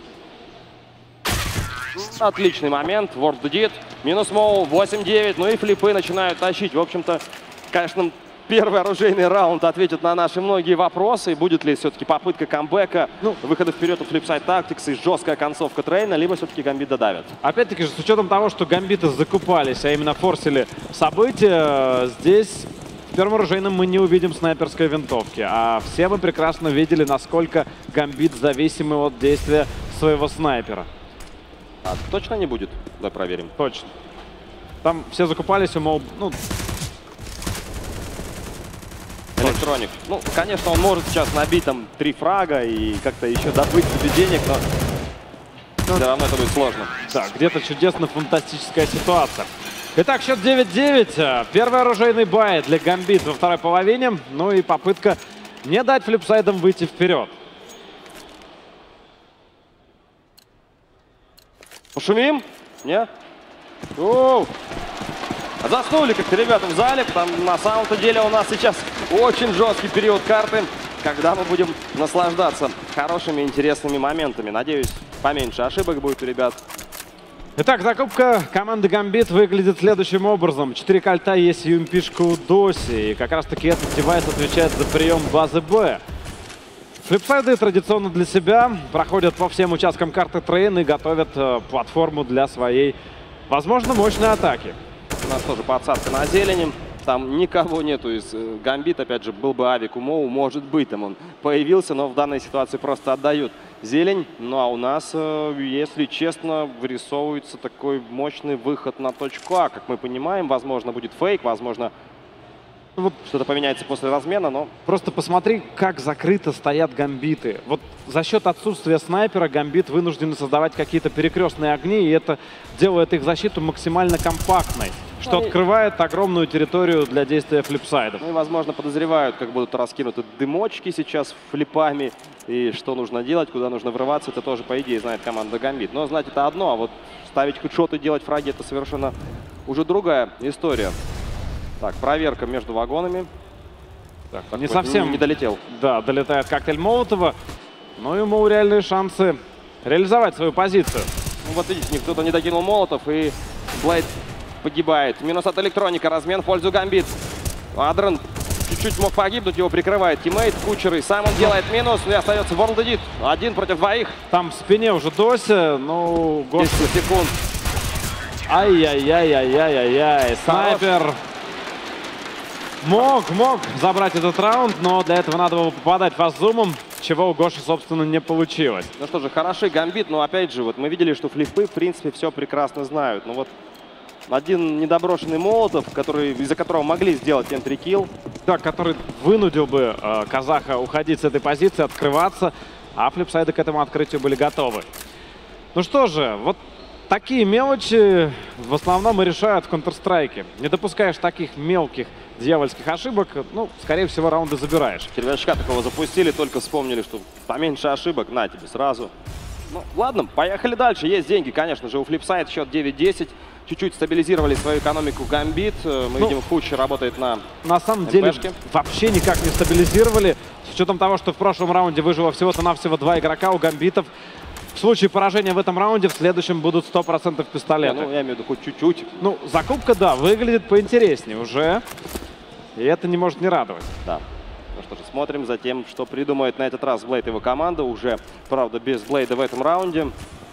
Отличный момент. World Did. Минус Моу. 8-9. Ну и флипы начинают тащить. В общем-то, конечно, первый оружейный раунд ответит на наши многие вопросы. Будет ли все-таки попытка камбэка, выхода вперед у Flipside Tactics и жесткая концовка трейна, либо все-таки Гамбит додавят. Опять-таки же, с учетом того, что Гамбиты закупались, а именно форсили события, здесь в первом оружейном мы не увидим снайперской винтовки. А все мы прекрасно видели, насколько Гамбит зависимы от действия своего снайпера. А точно не будет? Давай проверим. Точно. Там все закупались, умол... Электроник. Ну, конечно, он может сейчас набить там 3 фрага и как-то еще добыть себе денег, но Все равно это будет сложно. Да, где-то чудесно-фантастическая ситуация. Итак, счет 9-9. Первый оружейный бай для Гамбит во второй половине. Ну и попытка не дать флипсайдам выйти вперед. Пошумим? Не? Оу. Заснули как-то ребята в зале. Там на самом-то деле у нас сейчас очень жесткий период карты, когда мы будем наслаждаться хорошими, интересными моментами. Надеюсь, поменьше ошибок будет у ребят. Итак, закупка команды Гамбит выглядит следующим образом. 4 кольта есть UMP-шка у Доси. И как раз-таки этот девайс отвечает за прием базы Б. Флипсайды традиционно для себя проходят по всем участкам карты Трейн и готовят платформу для своей, возможно, мощной атаки. У нас тоже подсадка на зелени. Там никого нету из Гамбит. Опять же, был бы авик у Моу, может быть, там он появился, но в данной ситуации просто отдают зелень. Ну а у нас, если честно, вырисовывается такой мощный выход на точку А. Как мы понимаем, возможно, будет фейк, возможно, Вот что-то поменяется после размена, но... просто посмотри, как закрыто стоят Гамбиты. Вот за счет отсутствия снайпера Гамбит вынуждены создавать какие-то перекрестные огни, и это делает их защиту максимально компактной, что открывает огромную территорию для действия флипсайдов. Ну и, возможно, подозревают, как будут раскинуты дымочки сейчас флипами, и что нужно делать, куда нужно врываться, это тоже, по идее, знает команда Гамбит. Но знать это одно, а вот ставить хедшоты, делать фраги, это совершенно уже другая история. Так, проверка между вагонами. Так, не совсем не долетел. Да, долетает коктейль Молотова. Ну и у Моу реальные шансы реализовать свою позицию. Ну вот видите, кто-то не докинул молотов, и Блейд погибает. Минус от электроника, размен в пользу Гамбит. Адрен чуть-чуть мог погибнуть, его прикрывает тиммейт Кучер, и сам он делает минус, и остается World Edit. 1 против 2. Там в спине уже Дося, ну... 10 секунд. Ай-яй-яй-яй-яй-яй. Снайпер мог забрать этот раунд, но для этого надо было попадать фастзумом, чего у Гоши, собственно, не получилось. Ну что же, хороший Гамбит, но опять же, вот мы видели, что флипы, в принципе, все прекрасно знают. Ну вот один недоброшенный Молотов, из-за которого могли сделать энтри-килл. Да, который вынудил бы казаха уходить с этой позиции, открываться, а флипсайды к этому открытию были готовы. Ну что же, вот такие мелочи в основном и решают в Counter-Strike. Не допускаешь таких мелких дьявольских ошибок, ну, скорее всего, раунды забираешь. Червячка такого запустили, только вспомнили, что поменьше ошибок, на тебе сразу. Ну, ладно, поехали дальше. Есть деньги, конечно же, у флипсайд счет 9-10. Чуть-чуть стабилизировали свою экономику Гамбит. Мы видим, Кучер работает на самом деле вообще никак не стабилизировали. С учетом того, что в прошлом раунде выжило всего-то навсего 2 игрока у Гамбитов. В случае поражения в этом раунде, в следующем будут 100% пистолеты. Ну, я имею в виду хоть чуть-чуть. Ну, закупка, да, выглядит поинтереснее уже. И это не может не радовать. Да. Ну что же, смотрим за тем, что придумает на этот раз Блейд и его команда. Уже, правда, без Блейда в этом раунде.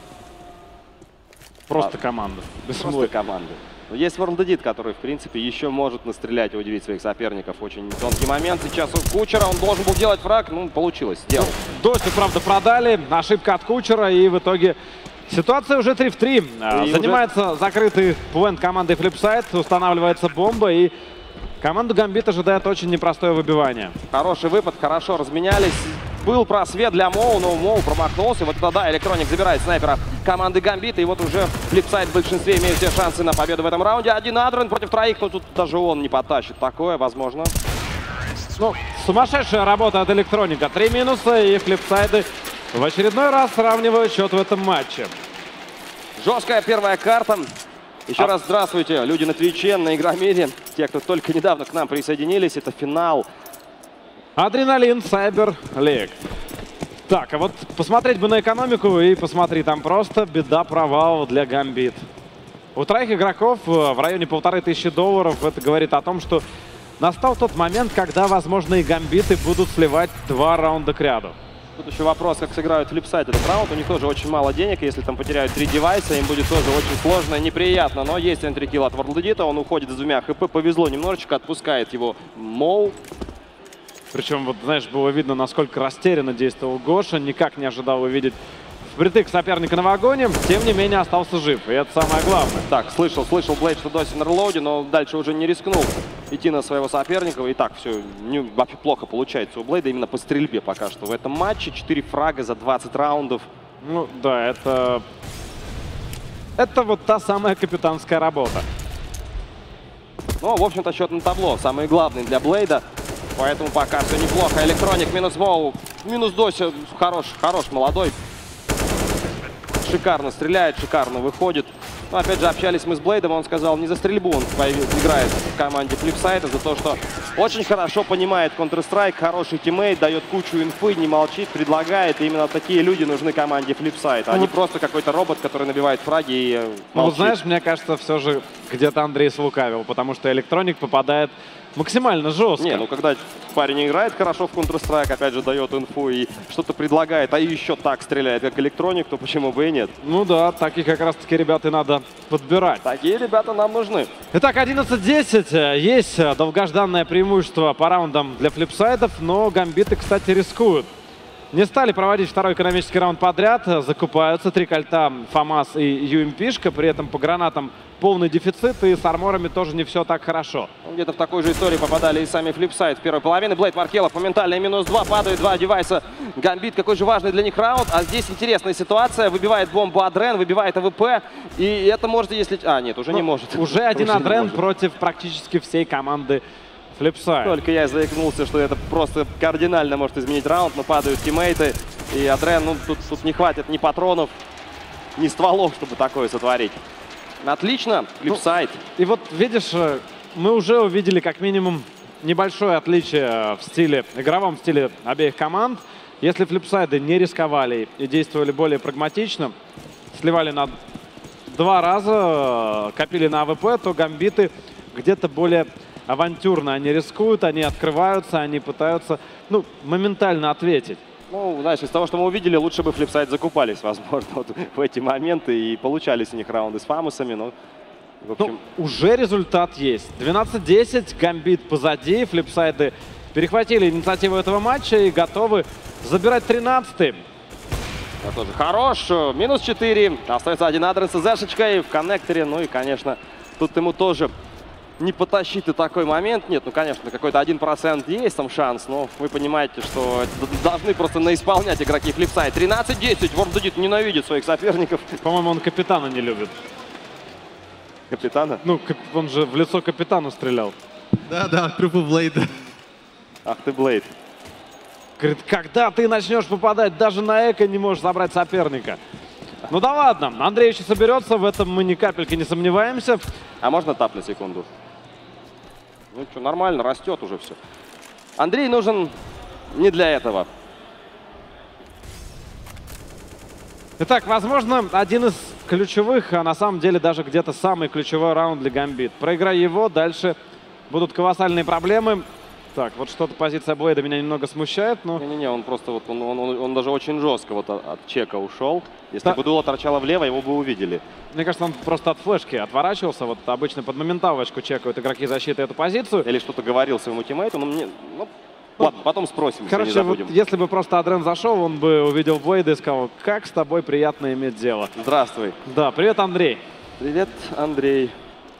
Просто команда. Без Просто команда. Но есть World Edit, который, в принципе, еще может настрелять и удивить своих соперников. Очень тонкий момент. Сейчас у Кучера, он должен был делать фраг. Ну, получилось, сделал. Досю, правда, продали. Ошибка от Кучера. И в итоге ситуация уже 3 в 3. Занимается закрытый плент команды Flipside. Устанавливается бомба. И команду Гамбит ожидает очень непростое выбивание. Хороший выпад, хорошо разменялись. Был просвет для Моу, но Моу промахнулся. Вот тогда Электроник забирает снайпера команды Гамбит. И вот уже Flipside в большинстве имеют все шансы на победу в этом раунде. 1 Адрен против 3. Но тут даже он не потащит такое, возможно. Ну, сумасшедшая работа от Электроника. 3 минуса, и Flipside в очередной раз сравнивают счет в этом матче. Жесткая первая карта. Еще раз здравствуйте, люди на Твиче, на Игромире. Те, кто только недавно к нам присоединились. Это финал. Адреналин, Сайбер Лиг. Так, а вот посмотреть бы на экономику, и посмотри, там просто беда-провал для Гамбит. У 3 игроков в районе $1500. Это говорит о том, что настал тот момент, когда, возможно, и Гамбиты будут сливать 2 раунда к ряду. Тут еще вопрос, как сыграют Flipside этот раунд. У них тоже очень мало денег. Если там потеряют 3 девайса, им будет тоже очень сложно и неприятно. Но есть энтрикилл от World Edit. Он уходит с 2 хп. Повезло немножечко. Отпускает его Моу. Причем, вот, знаешь, было видно, насколько растерянно действовал Гоша. Никак не ожидал увидеть впритык соперника на вагоне. Тем не менее, остался жив. И это самое главное. Так, слышал Блейд, что Доси на релоуде, но дальше уже не рискнул идти на своего соперника. И так все вообще плохо получается у Блейда именно по стрельбе пока что в этом матче. 4 фрага за 20 раундов. Ну, да, это вот та самая капитанская работа. Ну, в общем-то, счет на табло. Самый главный для Блейда. Поэтому пока все неплохо. Электроник минус Моу. Минус Дося. Хорош, молодой. Шикарно стреляет, шикарно выходит. Но опять же, общались мы с Блейдом, он сказал, не за стрельбу он играет в команде Flipside, а за то, что очень хорошо понимает Counter-Strike, хороший тиммейт, дает кучу инфы, не молчит, предлагает. И именно такие люди нужны команде Flipside, а не просто какой-то робот, который набивает фраги и молчит. Ну, вот знаешь, мне кажется, все же где-то Андрей слукавил, потому что электроник попадает максимально жестко. Не, ну когда парень играет хорошо в Counter-Strike, опять же дает инфу и что-то предлагает, а еще так стреляет, как электроник, то почему бы и нет? Ну да, таких как раз-таки ребят и надо подбирать. Такие ребята нам нужны. Итак, 11-10. Есть долгожданное преимущество по раундам для флипсайдов, но гамбиты, кстати, рискуют. Не стали проводить второй экономический раунд подряд. Закупаются 3 кольта ФАМАС и ЮМПишка. При этом по гранатам полный дефицит, и с арморами тоже не все так хорошо. Где-то в такой же истории попадали и сами Flipside в первой половине. Блейд Маркелов моментально минус 2, падают 2 девайса. Гамбит, какой же важный для них раунд. А здесь интересная ситуация. Выбивает бомбу Адрен, выбивает АВП. И это может, если... А, нет, уже не может. Уже один Адрен против практически всей команды Flipside. Только я заикнулся, что это просто кардинально может изменить раунд, но падают тиммейты. И Адрен, ну, тут не хватит ни патронов, ни стволов, чтобы такое сотворить. Отлично, Flipside. И вот видишь, мы уже увидели как минимум небольшое отличие в стиле, игровом стиле обеих команд. Если Flipside не рисковали и действовали более прагматично, сливали на 2 раза, копили на АВП, то гамбиты где-то более авантюрно. Они рискуют, они открываются, они пытаются, ну, моментально ответить. Ну, знаешь, из того, что мы увидели, лучше бы Flipside закупались, возможно, вот в эти моменты. И получались у них раунды с фамусами, но, в общем... Ну, уже результат есть. 12-10, гамбит позади. Flipside перехватили инициативу этого матча и готовы забирать 13-й. Это тоже хорош. Минус 4. Остается один адрес с зэшечкой в коннекторе. Ну и, конечно, тут ему тоже не потащить и такой момент. Нет, ну, конечно, какой-то 1% есть там шанс, но вы понимаете, что должны просто наисполнять игроки Flipside. 13-10. Вордудит ненавидит своих соперников. По-моему, он капитана не любит. Капитана? Ну, он же в лицо капитану стрелял. Да, трупу Блейда. Ах ты, Блейд. Говорит, когда ты начнешь попадать, даже на эко не можешь забрать соперника. Ну да ладно, Андрей еще соберется, в этом мы ни капельки не сомневаемся. А можно тап на секунду? Ну что, нормально, растет уже все. Андрей нужен не для этого. Итак, возможно, один из ключевых, а на самом деле даже где-то самый ключевой раунд для гамбит. Проиграй его, дальше будут колоссальные проблемы. Так, вот что-то позиция Блейда меня немного смущает, но... Не-не-не, он просто вот, он даже очень жестко вот от чека ушел. Если бы дуло торчало влево, его бы увидели. Мне кажется, он просто от флешки отворачивался. Вот обычно под моменталочку чекают игроки защиты эту позицию. Или что-то говорил своему тиммейту, но мне... Ну, ладно, потом спросим, короче, если не забудем. Вот, если бы просто Адрен зашел, он бы увидел Блейда и сказал, как с тобой приятно иметь дело. Здравствуй. Да, привет, Андрей. Привет, Андрей.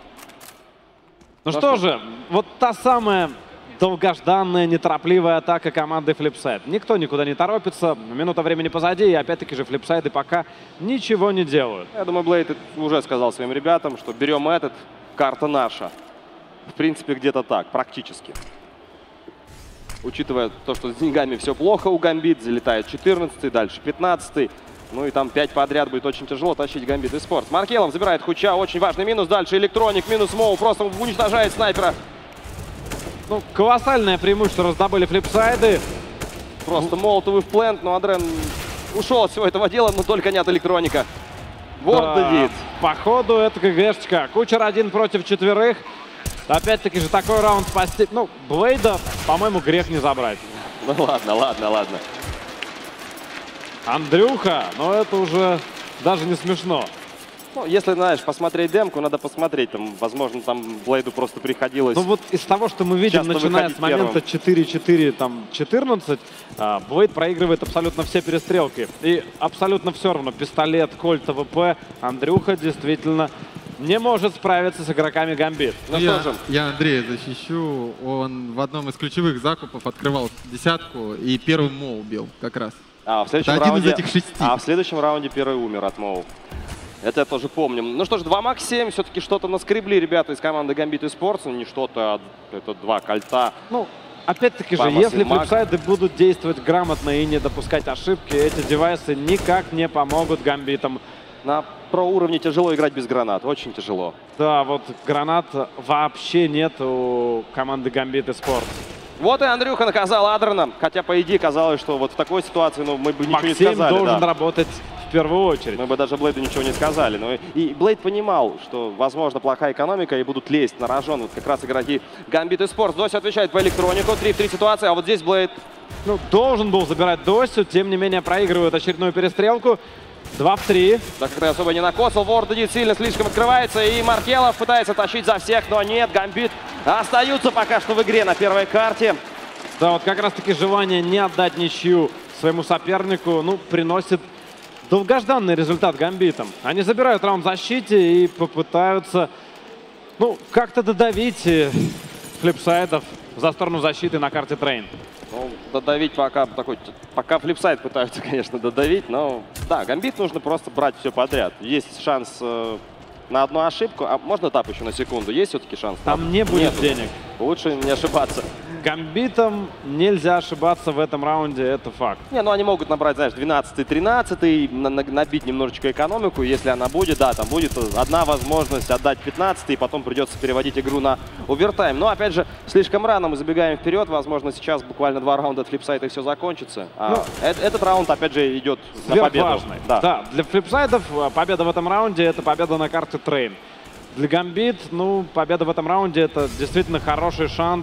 Ну что же, вот та самая долгожданная, неторопливая атака команды Flipside. Никто никуда не торопится, минута времени позади, и опять-таки же Flipside пока ничего не делают. Я думаю, Блейд уже сказал своим ребятам, что берем этот, карта наша. В принципе, где-то так, практически. Учитывая то, что с деньгами все плохо у Гамбит, залетает 14-й, дальше 15-й. Ну и там 5 подряд будет очень тяжело тащить Гамбит и Спорт. Маркелов забирает Хуча, очень важный минус. Дальше Электроник, минус Моу, просто уничтожает снайпера. Ну, колоссальное преимущество раздобыли Flipside. Просто молотовый в плент, но Адрен ушел от всего этого дела, но только не от Электроника. Вордовит. Походу это ГГшечка. Кучер 1 против 4. Опять-таки же такой раунд спасти. Ну, Блейда, по-моему, грех не забрать. Ну ладно. Андрюха, но это уже даже не смешно. Ну, если, знаешь, посмотреть демку, надо посмотреть. Там, возможно, там Блейду просто приходилось... Ну вот из того, что мы видим, начиная с момента 4-4, там 14, Блейд проигрывает абсолютно все перестрелки. И абсолютно все равно. Пистолет, кольт, АВП. Андрюха действительно не может справиться с игроками Гамбит. Ну, что же? Я Андрея защищу. Он в одном из ключевых закупов открывал десятку и первым Мо убил как раз. А в следующем Это один раунде, из этих 6. в следующем раунде первый умер от Моу. Это я тоже помню. Ну что ж, 2 МАК-7. Все-таки что-то наскребли ребята из команды Gambit Esports. Ну не что-то, это 2 кольта. Ну, опять-таки же, Фамас если и Мак. флипсайды будут действовать грамотно и не допускать ошибки, эти девайсы никак не помогут гамбитам. На про-уровне тяжело играть без гранат. Очень тяжело. Да, вот гранат вообще нет у команды Gambit Esports. Вот и Андрюха наказал Адрена. Хотя, по идее, казалось, что вот в такой ситуации мы бы ничего не Максим сказали. должен Да. работать в первую очередь. Мы бы даже Блейду ничего не сказали. Но и Блейд понимал, что, возможно, плохая экономика и будут лезть на рожон. Вот как раз игроки Gambit Esports. Доси отвечает по электронику. 3 в 3 ситуация. А вот здесь Блейд... Ну, должен был забирать Досю, тем не менее проигрывает очередную перестрелку. 2 в 3. Да как-то особо не накосал. Вордедит сильно слишком открывается. И Маркелов пытается тащить за всех, но нет. Гамбит остаются пока что в игре на первой карте. Да, вот как раз-таки желание не отдать ничью своему сопернику, ну, приносит долгожданный результат гамбитам. Они забирают раунд в защите и попытаются, ну, как-то додавить флипсайдов за сторону защиты на карте Трейн. Ну, додавить пока флипсайд пытаются, конечно, додавить, но да, Гамбит нужно просто брать все подряд. Есть шанс на одну ошибку, а можно тап еще на секунду? Есть все-таки шанс? Там не будет Нету. денег. Лучше не ошибаться. Гамбитам нельзя ошибаться в этом раунде, это факт. Не, ну они могут набрать, знаешь, 12-13, набить немножечко экономику. Если она будет, да, там будет одна возможность отдать 15 и потом придется переводить игру на овертайм. Но, опять же, слишком рано мы забегаем вперед. Возможно, сейчас буквально 2 раунда от флипсайда и все закончится. А этот раунд, опять же, идет на победу. Сверхважный. Да. Да, для флипсайдов победа в этом раунде — это победа на карте Трейн. Для Гамбит, ну, победа в этом раунде — это действительно хороший шанс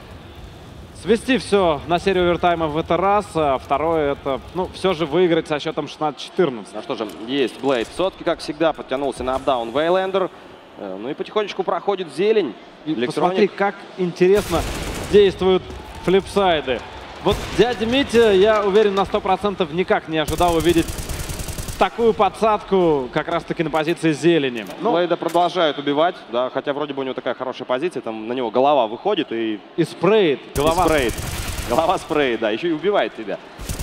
свести все на серию овертайма в этот раз. А второе — это, ну, все же выиграть со счетом 16-14. Ну что же, есть Блейд. Сотки, как всегда, подтянулся на апдаун Вейлендер. Ну и потихонечку проходит зелень. Посмотри, как интересно действуют флипсайды. Вот дядя Митя, я уверен, на 100% никак не ожидал увидеть такую подсадку как раз-таки на позиции зелени. Ну, Блейда продолжают убивать, да, хотя вроде бы у него такая хорошая позиция, там на него голова выходит и спреет. Голова. спреет. Голова спреет, да, еще и убивает тебя.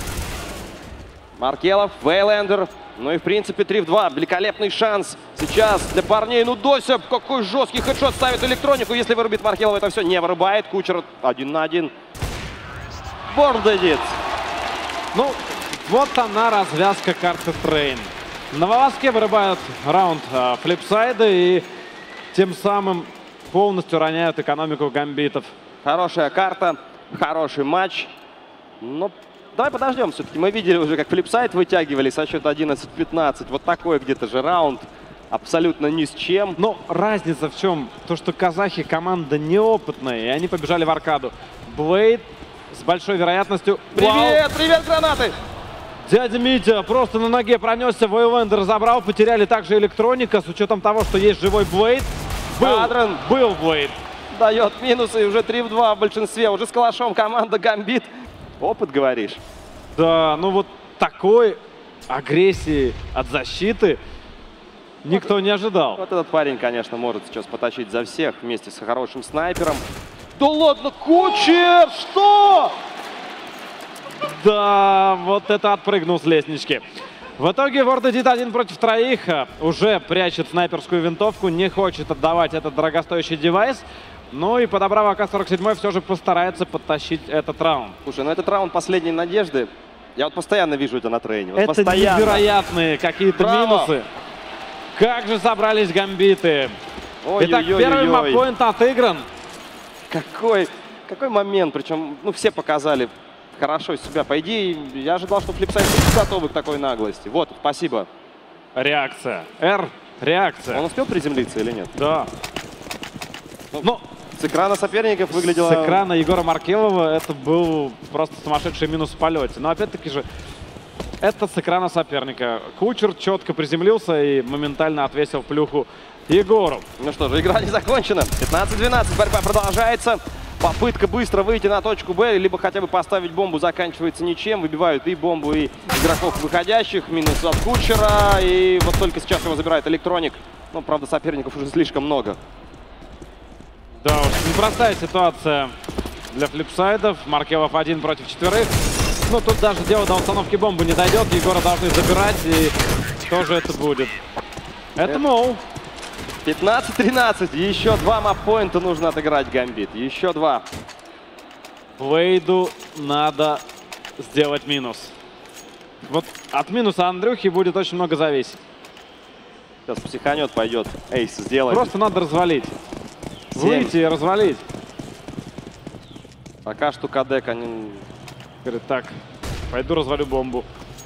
Маркелов, Вейлендер. Ну и в принципе 3 в 2. Великолепный шанс сейчас для парней. Ну Дося, какой жесткий хедшот ставит электронику. Если вырубит Маркелов, это все не вырубает. Кучер 1 на 1. Бордедит. Ну, вот она развязка карты Трейн. На волоске вырубают раунд флипсайды и тем самым полностью роняют экономику гамбитов. Хорошая карта, хороший матч. Но давай подождем все-таки. Мы видели уже, как флипсайд вытягивали со счета 11-15. Вот такой где-то же раунд. Абсолютно ни с чем. Но разница в чем? То, что казахи команда неопытная, и они побежали в аркаду. Блейд с большой вероятностью... Привет, привет, гранаты! Дядя Митя просто на ноге пронесся, Вейлендер забрал, потеряли также электроника, с учетом того, что есть живой Блейд. Был Блейд. Дает минусы, и уже 3 в 2 в большинстве. Уже с калашом команда Гамбит. Опыт, говоришь? Да, ну вот такой агрессии от защиты никто не ожидал. Вот этот парень, конечно, может сейчас потащить за всех вместе с хорошим снайпером. Да ладно, Кучер! Что? Да, вот это отпрыгнул с лестнички. В итоге Вордедит 1 против 3. Уже прячет снайперскую винтовку, не хочет отдавать этот дорогостоящий девайс. Ну и подобрав АК-47, все же постарается подтащить этот раунд. Слушай, ну этот раунд последней надежды. Я вот постоянно вижу это на трейне. Вот это постоянно. невероятные какие-то минусы. Как же собрались гамбиты. Итак, первый маппоинт отыгран. Какой момент, причем, ну, все показали хорошо себя. По идее, я ожидал, что флипсайд не готовы к такой наглости. Вот, спасибо. Реакция. Реакция. Он успел приземлиться или нет? Да. Ну, с экрана соперников выглядело... С экрана Егора Маркелова это был просто сумасшедший минус в полете. Но опять-таки же, это с экрана соперника. Кучер четко приземлился и моментально отвесил плюху Егору. Ну что же, игра не закончена. 15-12, борьба продолжается. Попытка быстро выйти на точку Б, либо хотя бы поставить бомбу, заканчивается ничем. Выбивают и бомбу, и игроков выходящих. Минус от Кучера. И вот только сейчас его забирает Электроник. Ну, правда, соперников уже слишком много. Да уж, непростая ситуация для флипсайдов. Маркелов 1 против 4. Ну, тут даже дело до установки бомбы не дойдет. Егора должны забирать, и тоже это будет. Это Моу. 15-13. Еще 2 маппоинта нужно отыграть Гамбит. Еще 2. Блейду надо сделать минус. Вот от минуса Андрюхи будет очень много зависеть. Сейчас психанет, пойдет. Эйс сделает. Просто надо развалить. Выйти и развалить. Пока что Кадек они... Говорит, так, пойду развалю бомбу.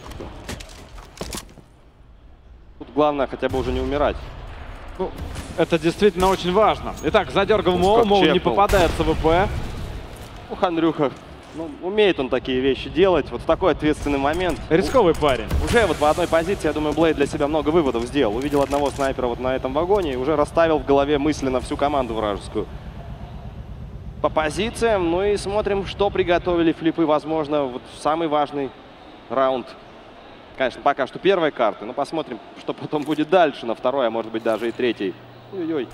Тут главное хотя бы уже не умирать. Ну, это действительно очень важно. Итак, задергал Моу. как Моу не чекнул. попадает в ВП. Ух, Андрюха. Ну, умеет он такие вещи делать. Вот в такой ответственный момент. Рисковый парень. Уже вот по одной позиции, я думаю, Блейд для себя много выводов сделал. Увидел одного снайпера вот на этом вагоне и уже расставил в голове мысленно всю команду вражескую. По позициям, ну и смотрим, что приготовили флипы. Возможно, вот самый важный раунд. Конечно, пока что первая карта, но посмотрим, что потом будет дальше на второй, а может быть даже и третий. Ой-ой.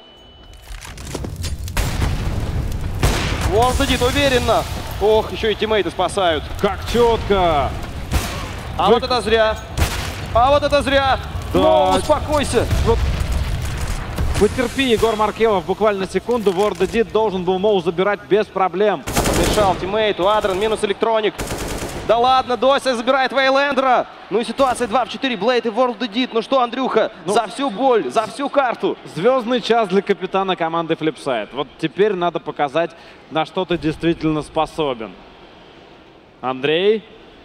Вон сидит уверенно. Ох, еще и тиммейты спасают. Как четко. А вот это зря. А вот это зря. Да. Ну, успокойся. Вот. Потерпи, Егор Маркелов, буквально секунду. Ворд Дид должен был Моу забирать без проблем. Помешал тиммейту. Адрен минус электроник. Да ладно, Дося забирает Вейлендера. Ну и ситуация 2 в 4. Блейд и World Edit. Ну что, Андрюха, за всю боль, за всю карту. Звездный час для капитана команды Flipside. Вот теперь надо показать, на что ты действительно способен. Андрей.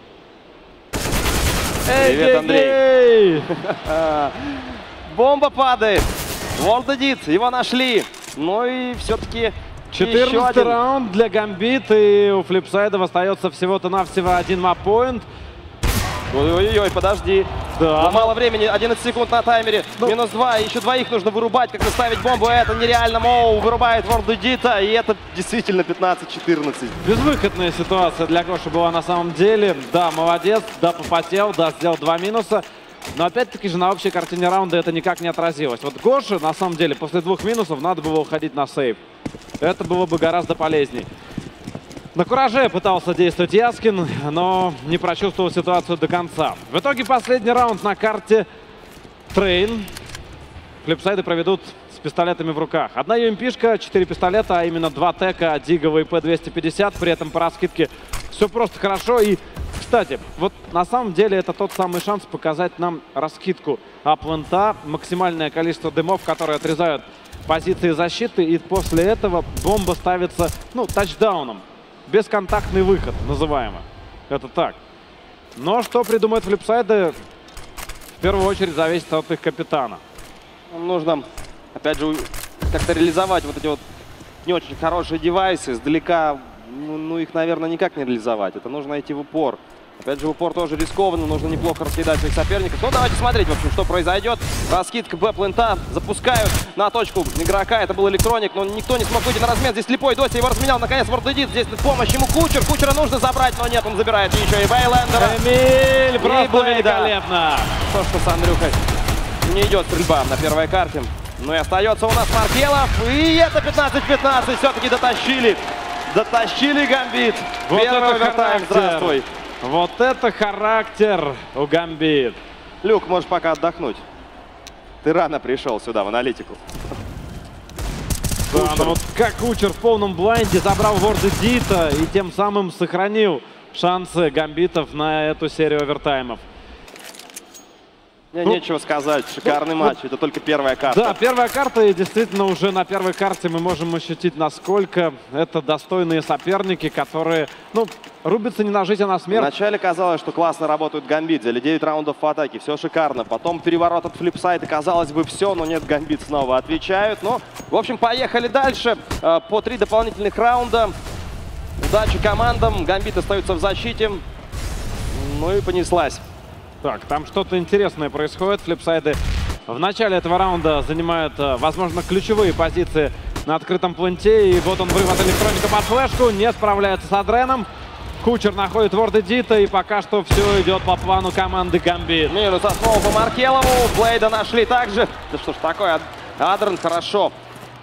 Привет, Андрей. Бомба падает. World Edit, его нашли. Ну и все-таки 14 раунд для Гамбит, и у Флипсайда остается всего-то навсего 1 маппоинт. Ой-ой-ой, подожди. Да. Но мало времени, 11 секунд на таймере. Ну. Минус 2, еще двоих нужно вырубать, как заставить бомбу. Это нереально. Моу вырубает World Edit, и это действительно 15-14. Безвыходная ситуация для Гоши была на самом деле. Да, молодец, да, попотел, да, сделал 2 минуса. Но опять-таки же на общей картине раунда это никак не отразилось. Вот Гоше, на самом деле, после 2 минусов надо было уходить на сейв. Это было бы гораздо полезней. На кураже пытался действовать Яскин, но не прочувствовал ситуацию до конца. В итоге последний раунд на карте Трейн. Флипсайды проведут с пистолетами в руках. Одна UMP-шка, 4 пистолета, а именно 2 тека, Диговый П-250. При этом по раскидке все просто хорошо. И, кстати, вот на самом деле это тот самый шанс показать нам раскидку аплента, максимальное количество дымов, которые отрезают позиции защиты. И после этого бомба ставится, ну, тачдауном. Бесконтактный выход, называемо. Это так. Но что придумают Флипсайды, в первую очередь зависит от их капитана. Нужно, опять же, как-то реализовать вот эти вот не очень хорошие девайсы. Издалека, ну их, наверное, никак не реализовать. Это нужно идти в упор. Опять же, в упор тоже рискованно. Нужно неплохо раскидать своих соперников. Ну, давайте смотреть, в общем, что произойдет. Раскидка Б-плента. Запускают на точку игрока. Это был электроник, но никто не смог выйти на размен. Здесь слепой Дося его разменял. Наконец, World Edit. Здесь помощь ему Кучер. Кучера нужно забрать, но нет, он забирает еще и Вейлендера. Эмиль, просто Блейда. великолепно. То, что с Андрюхой не идет стрельба на первой карте. Ну и остается у нас Маркелов. И это 15-15. Все-таки дотащили. Дотащили Гамбит. Вот Первый это овертайм. характер. Здравствуй. Вот это характер у Гамбит. Люк, можешь пока отдохнуть. Ты рано пришел сюда, в аналитику. Да, ну вот как Кучер в полном блайнде забрал World Edit и тем самым сохранил шансы Гамбитов на эту серию овертаймов. Мне Ну, нечего сказать. Шикарный матч. Это только первая карта. Да, первая карта, и действительно уже на первой карте мы можем ощутить, насколько это достойные соперники, которые, ну, рубятся не на жизнь, а на смерть. Вначале казалось, что классно работают Гамбит. Взяли 9 раундов в атаке. Все шикарно. Потом переворот от Флипсайда. Казалось бы, все, но нет, Гамбит снова отвечают. Ну, в общем, поехали дальше. По 3 дополнительных раунда. Удачи командам. Гамбит остаются в защите. Ну и понеслась. Так, там что-то интересное происходит. Флипсайды в начале этого раунда занимают, возможно, ключевые позиции на открытом пленте. И вот он, врыв от электроника под флешку. Не справляется с Адреном. Кучер находит World Edit, и пока что все идет по плану команды Гамбит. Минус основу по Маркелову. Блейда нашли также. Да что ж такое, Адрен хорошо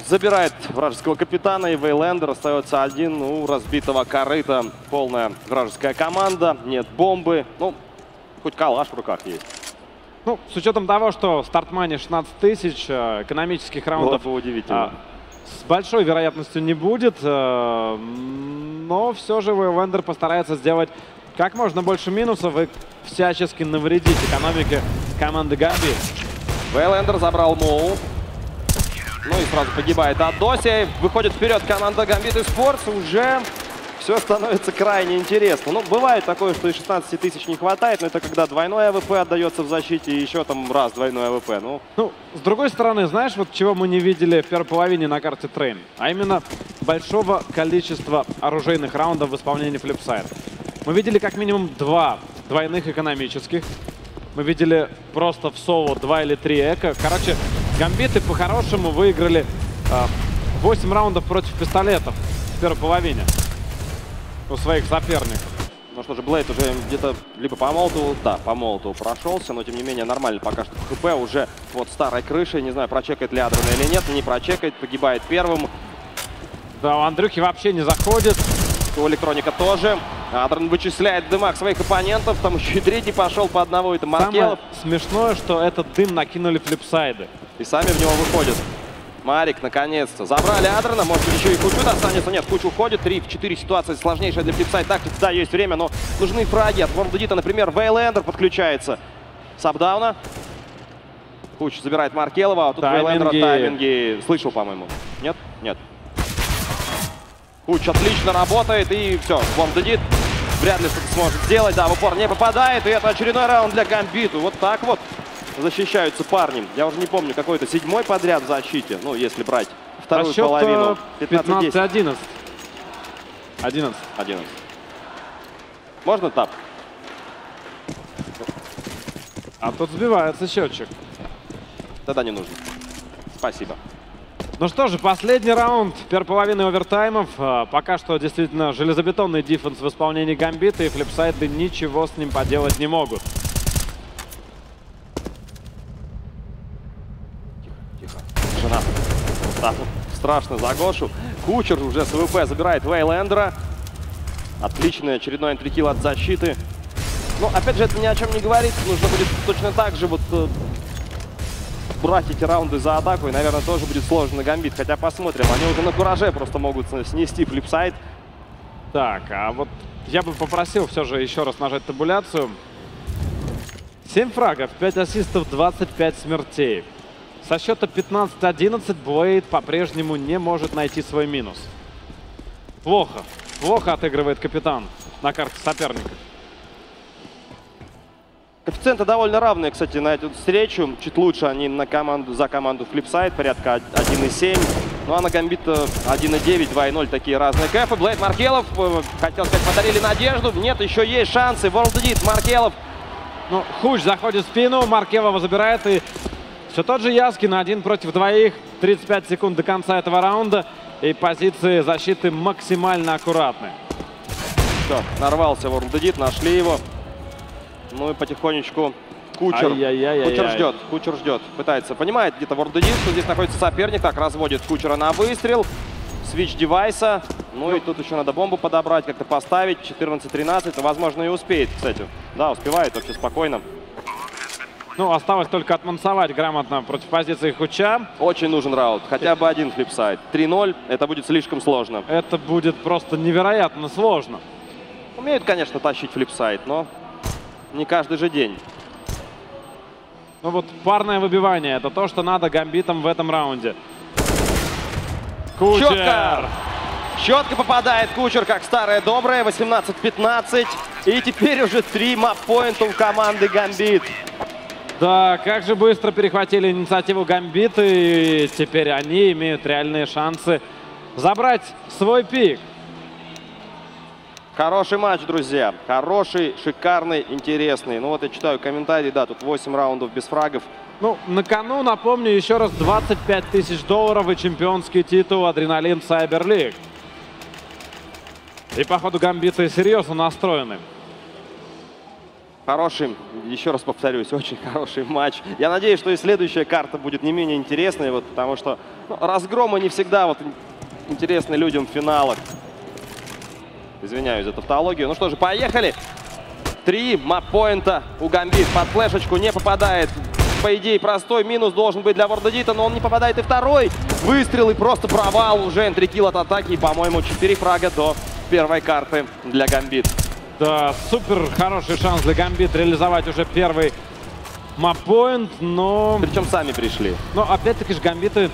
забирает вражеского капитана, и Вейлендер остается один у разбитого корыта. Полная вражеская команда, нет бомбы, ну, хоть калаш в руках есть. Ну, с учетом того, что в стартмане 16 тысяч, экономических раундов Было бы удивительно. с большой вероятностью не будет, но все же Вейлендер постарается сделать как можно больше минусов и всячески навредить экономике команды Гамбит. Вейлендер забрал Моу. Ну и сразу погибает от Доси. Выходит вперед команда Gambit Esports. Уже все становится крайне интересно. Ну, бывает такое, что и 16 тысяч не хватает, но это когда двойной АВП отдается в защите, и еще там раз двойной АВП. Ну, с другой стороны, знаешь, вот чего мы не видели в первой половине на карте Train? А именно большого количества оружейных раундов в исполнении Flipside. Мы видели как минимум 2 двойных экономических. Мы видели просто в соло 2 или 3 эко. Короче, гамбиты по-хорошему выиграли 8 раундов против пистолетов в первой половине у своих соперников. ну что же, Блейд уже где-то либо по молоту, да, по молоту прошелся, но тем не менее нормально пока что ХП уже под старой крышей. Не знаю, прочекает ли Адрена или нет, не прочекает, погибает первым. Да, у Андрюхи вообще не заходит. У Электроника тоже. Адрен вычисляет в дымах своих оппонентов. Там еще и третий пошел по одному. Это Маркелов. Самое смешное, что этот дым накинули флипсайды. И сами в него выходят. Марик, наконец-то. Забрали Адрена. Может быть, еще и Кучу достанется. Нет, Куч уходит. 3 в 4 ситуация сложнейшая для флипсайд тактики. Да, есть время, но нужны фраги. От Вордедита, например, Вейлендер подключается. Сапдауна. Куч забирает Маркелова. А тут Вейлендера тайминги. Слышал, по-моему. Нет? Нет. Куч отлично работает, и все, Вордедит вряд ли что-то сможет сделать. Да, в упор не попадает, и это очередной раунд для Гамбиту. Вот так вот защищаются парни. Я уже не помню, какой-то 7-й подряд в защите. Ну, если брать вторую половину. 15-11. 11. Можно тап? А тут сбивается счетчик. Тогда не нужно. Спасибо. Ну что же, последний раунд первой половины овертаймов. Пока что действительно железобетонный дефенс в исполнении Гамбита, и флипсайды ничего с ним поделать не могут. Тихо. Жена. Да, страшно за Гошу. Кучер уже с ВП забирает Вейлендера. Отличный очередной энтрикилл от защиты. Но опять же, это ни о чем не говорит. Нужно будет точно так же вот брать эти раунды за атаку, и, наверное, тоже будет сложно на Гамбит. Хотя посмотрим, они уже на кураже просто могут снести флипсайд. Так, а вот я бы попросил все же еще раз нажать табуляцию. 7 фрагов, 5 ассистов, 25 смертей. Со счета 15-11 Блейд по-прежнему не может найти свой минус. Плохо. Плохо отыгрывает капитан на карте соперника. Коэффициенты довольно равные, кстати, на эту встречу. Чуть лучше они за команду Flipside, порядка 1,7. Ну а на Гамбит 1,9, 2,0, такие разные кэфы. Блейд Маркелов, хотел сказать, подарили надежду. Нет, еще есть шансы. Вордедит, Маркелов. Ну, Хуч заходит в спину, Маркелова забирает, и все тот же Яскин 1 против 2. 35 секунд до конца этого раунда, и позиции защиты максимально аккуратны. Все, нарвался Вордедит, нашли его. Ну и потихонечку Кучер. Кучер ждет. Пытается, понимает где-то Вордедит, что здесь находится соперник. Так, разводит Кучера на выстрел. Свич девайса. Ну и тут еще надо бомбу подобрать, как-то поставить. 14-13. Ну, возможно, и успеет, кстати. Да, успевает вообще спокойно. Ну, осталось только отмансовать грамотно против позиции Хуча. Очень нужен раунд. Хотя бы один флипсайд. 3-0. Это будет слишком сложно. Это будет просто невероятно сложно. Умеют, конечно, тащить флипсайд, но не каждый же день. Ну вот парное выбивание. Это то, что надо гамбитам в этом раунде. Кучер! Четко попадает Кучер, как старая добрая. 18-15. И теперь уже 3 маппоинта у команды Гамбит. Да, как же быстро перехватили инициативу Гамбит. И теперь они имеют реальные шансы забрать свой пик. Хороший матч, друзья. Хороший, шикарный, интересный. Ну вот я читаю комментарии. Да, тут 8 раундов без фрагов. Ну, на кону, напомню, еще раз 25 тысяч долларов и чемпионский титул Адреналин Cyber League. И, походу, гамбиты серьезно настроены. Хороший, еще раз повторюсь, очень хороший матч. Я надеюсь, что и следующая карта будет не менее интересной, вот, потому что разгромы не всегда вот интересны людям в финалах. Извиняюсь за тавтологию. Ну что же, поехали. 3 маппоинта у Гамбит. Под флешечку не попадает. По идее, простой минус должен быть для Вордедита, но он не попадает и второй. Выстрел и просто провал. Уже энтрикил от атаки. И, по-моему, 4 фрага до первой карты для Гамбит. Да, супер хороший шанс для Гамбит реализовать уже первый маппоинт, но... Причем сами пришли. Но опять-таки же Гамбиты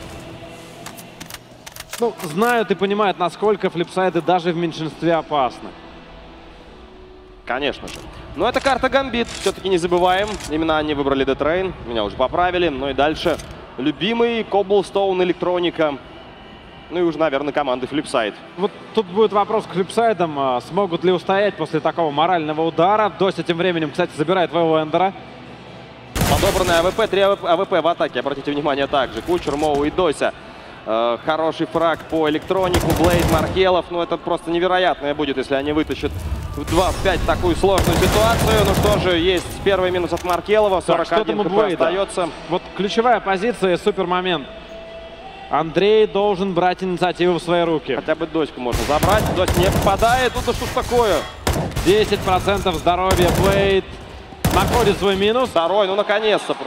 знают и понимают, насколько флипсайды даже в меньшинстве опасны. Конечно же. Но это карта Гамбит. Все-таки не забываем. Именно они выбрали Детрейн. Меня уже поправили. Ну и дальше любимый Cobblestone, Электроника. Ну и уже, наверное, команды Flipside. Вот тут будет вопрос к флипсайдам. Смогут ли устоять после такого морального удара? Дося тем временем, кстати, забирает своего Эндера. Подобранный АВП, 3 АВП в атаке. Обратите внимание также. Кучер, Моу и Дося. Хороший фраг по Электронику. Блейд, Маркелов. Ну это просто невероятное будет, если они вытащат в 2-5 такую сложную ситуацию. Ну что же, есть первый минус от Маркелова. 41 хп остается. Вот ключевая позиция и супер момент. Андрей должен брать инициативу в свои руки. Хотя бы Доську можно забрать. Доська не попадает. Ну да что ж такое? 10% здоровья. Блейд находит свой минус. Второй, ну наконец-то.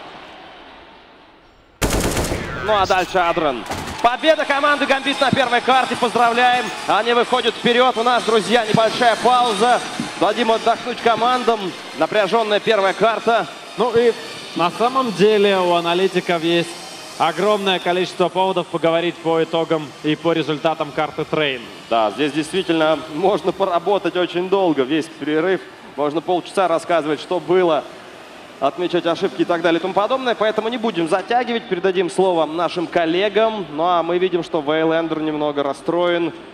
Ну а дальше Адрен. Победа команды Гамбит на первой карте. Поздравляем. Они выходят вперед. У нас, друзья, небольшая пауза. Дадим отдохнуть командам. Напряженная первая карта. Ну и на самом деле у аналитиков есть огромное количество поводов поговорить по итогам и по результатам карты Трейн. Да, здесь действительно можно поработать очень долго. Весь перерыв. Можно полчаса рассказывать, что было, отмечать ошибки и так далее и тому подобное. Поэтому не будем затягивать. Передадим слово нашим коллегам. Ну а мы видим, что Вейлендер немного расстроен.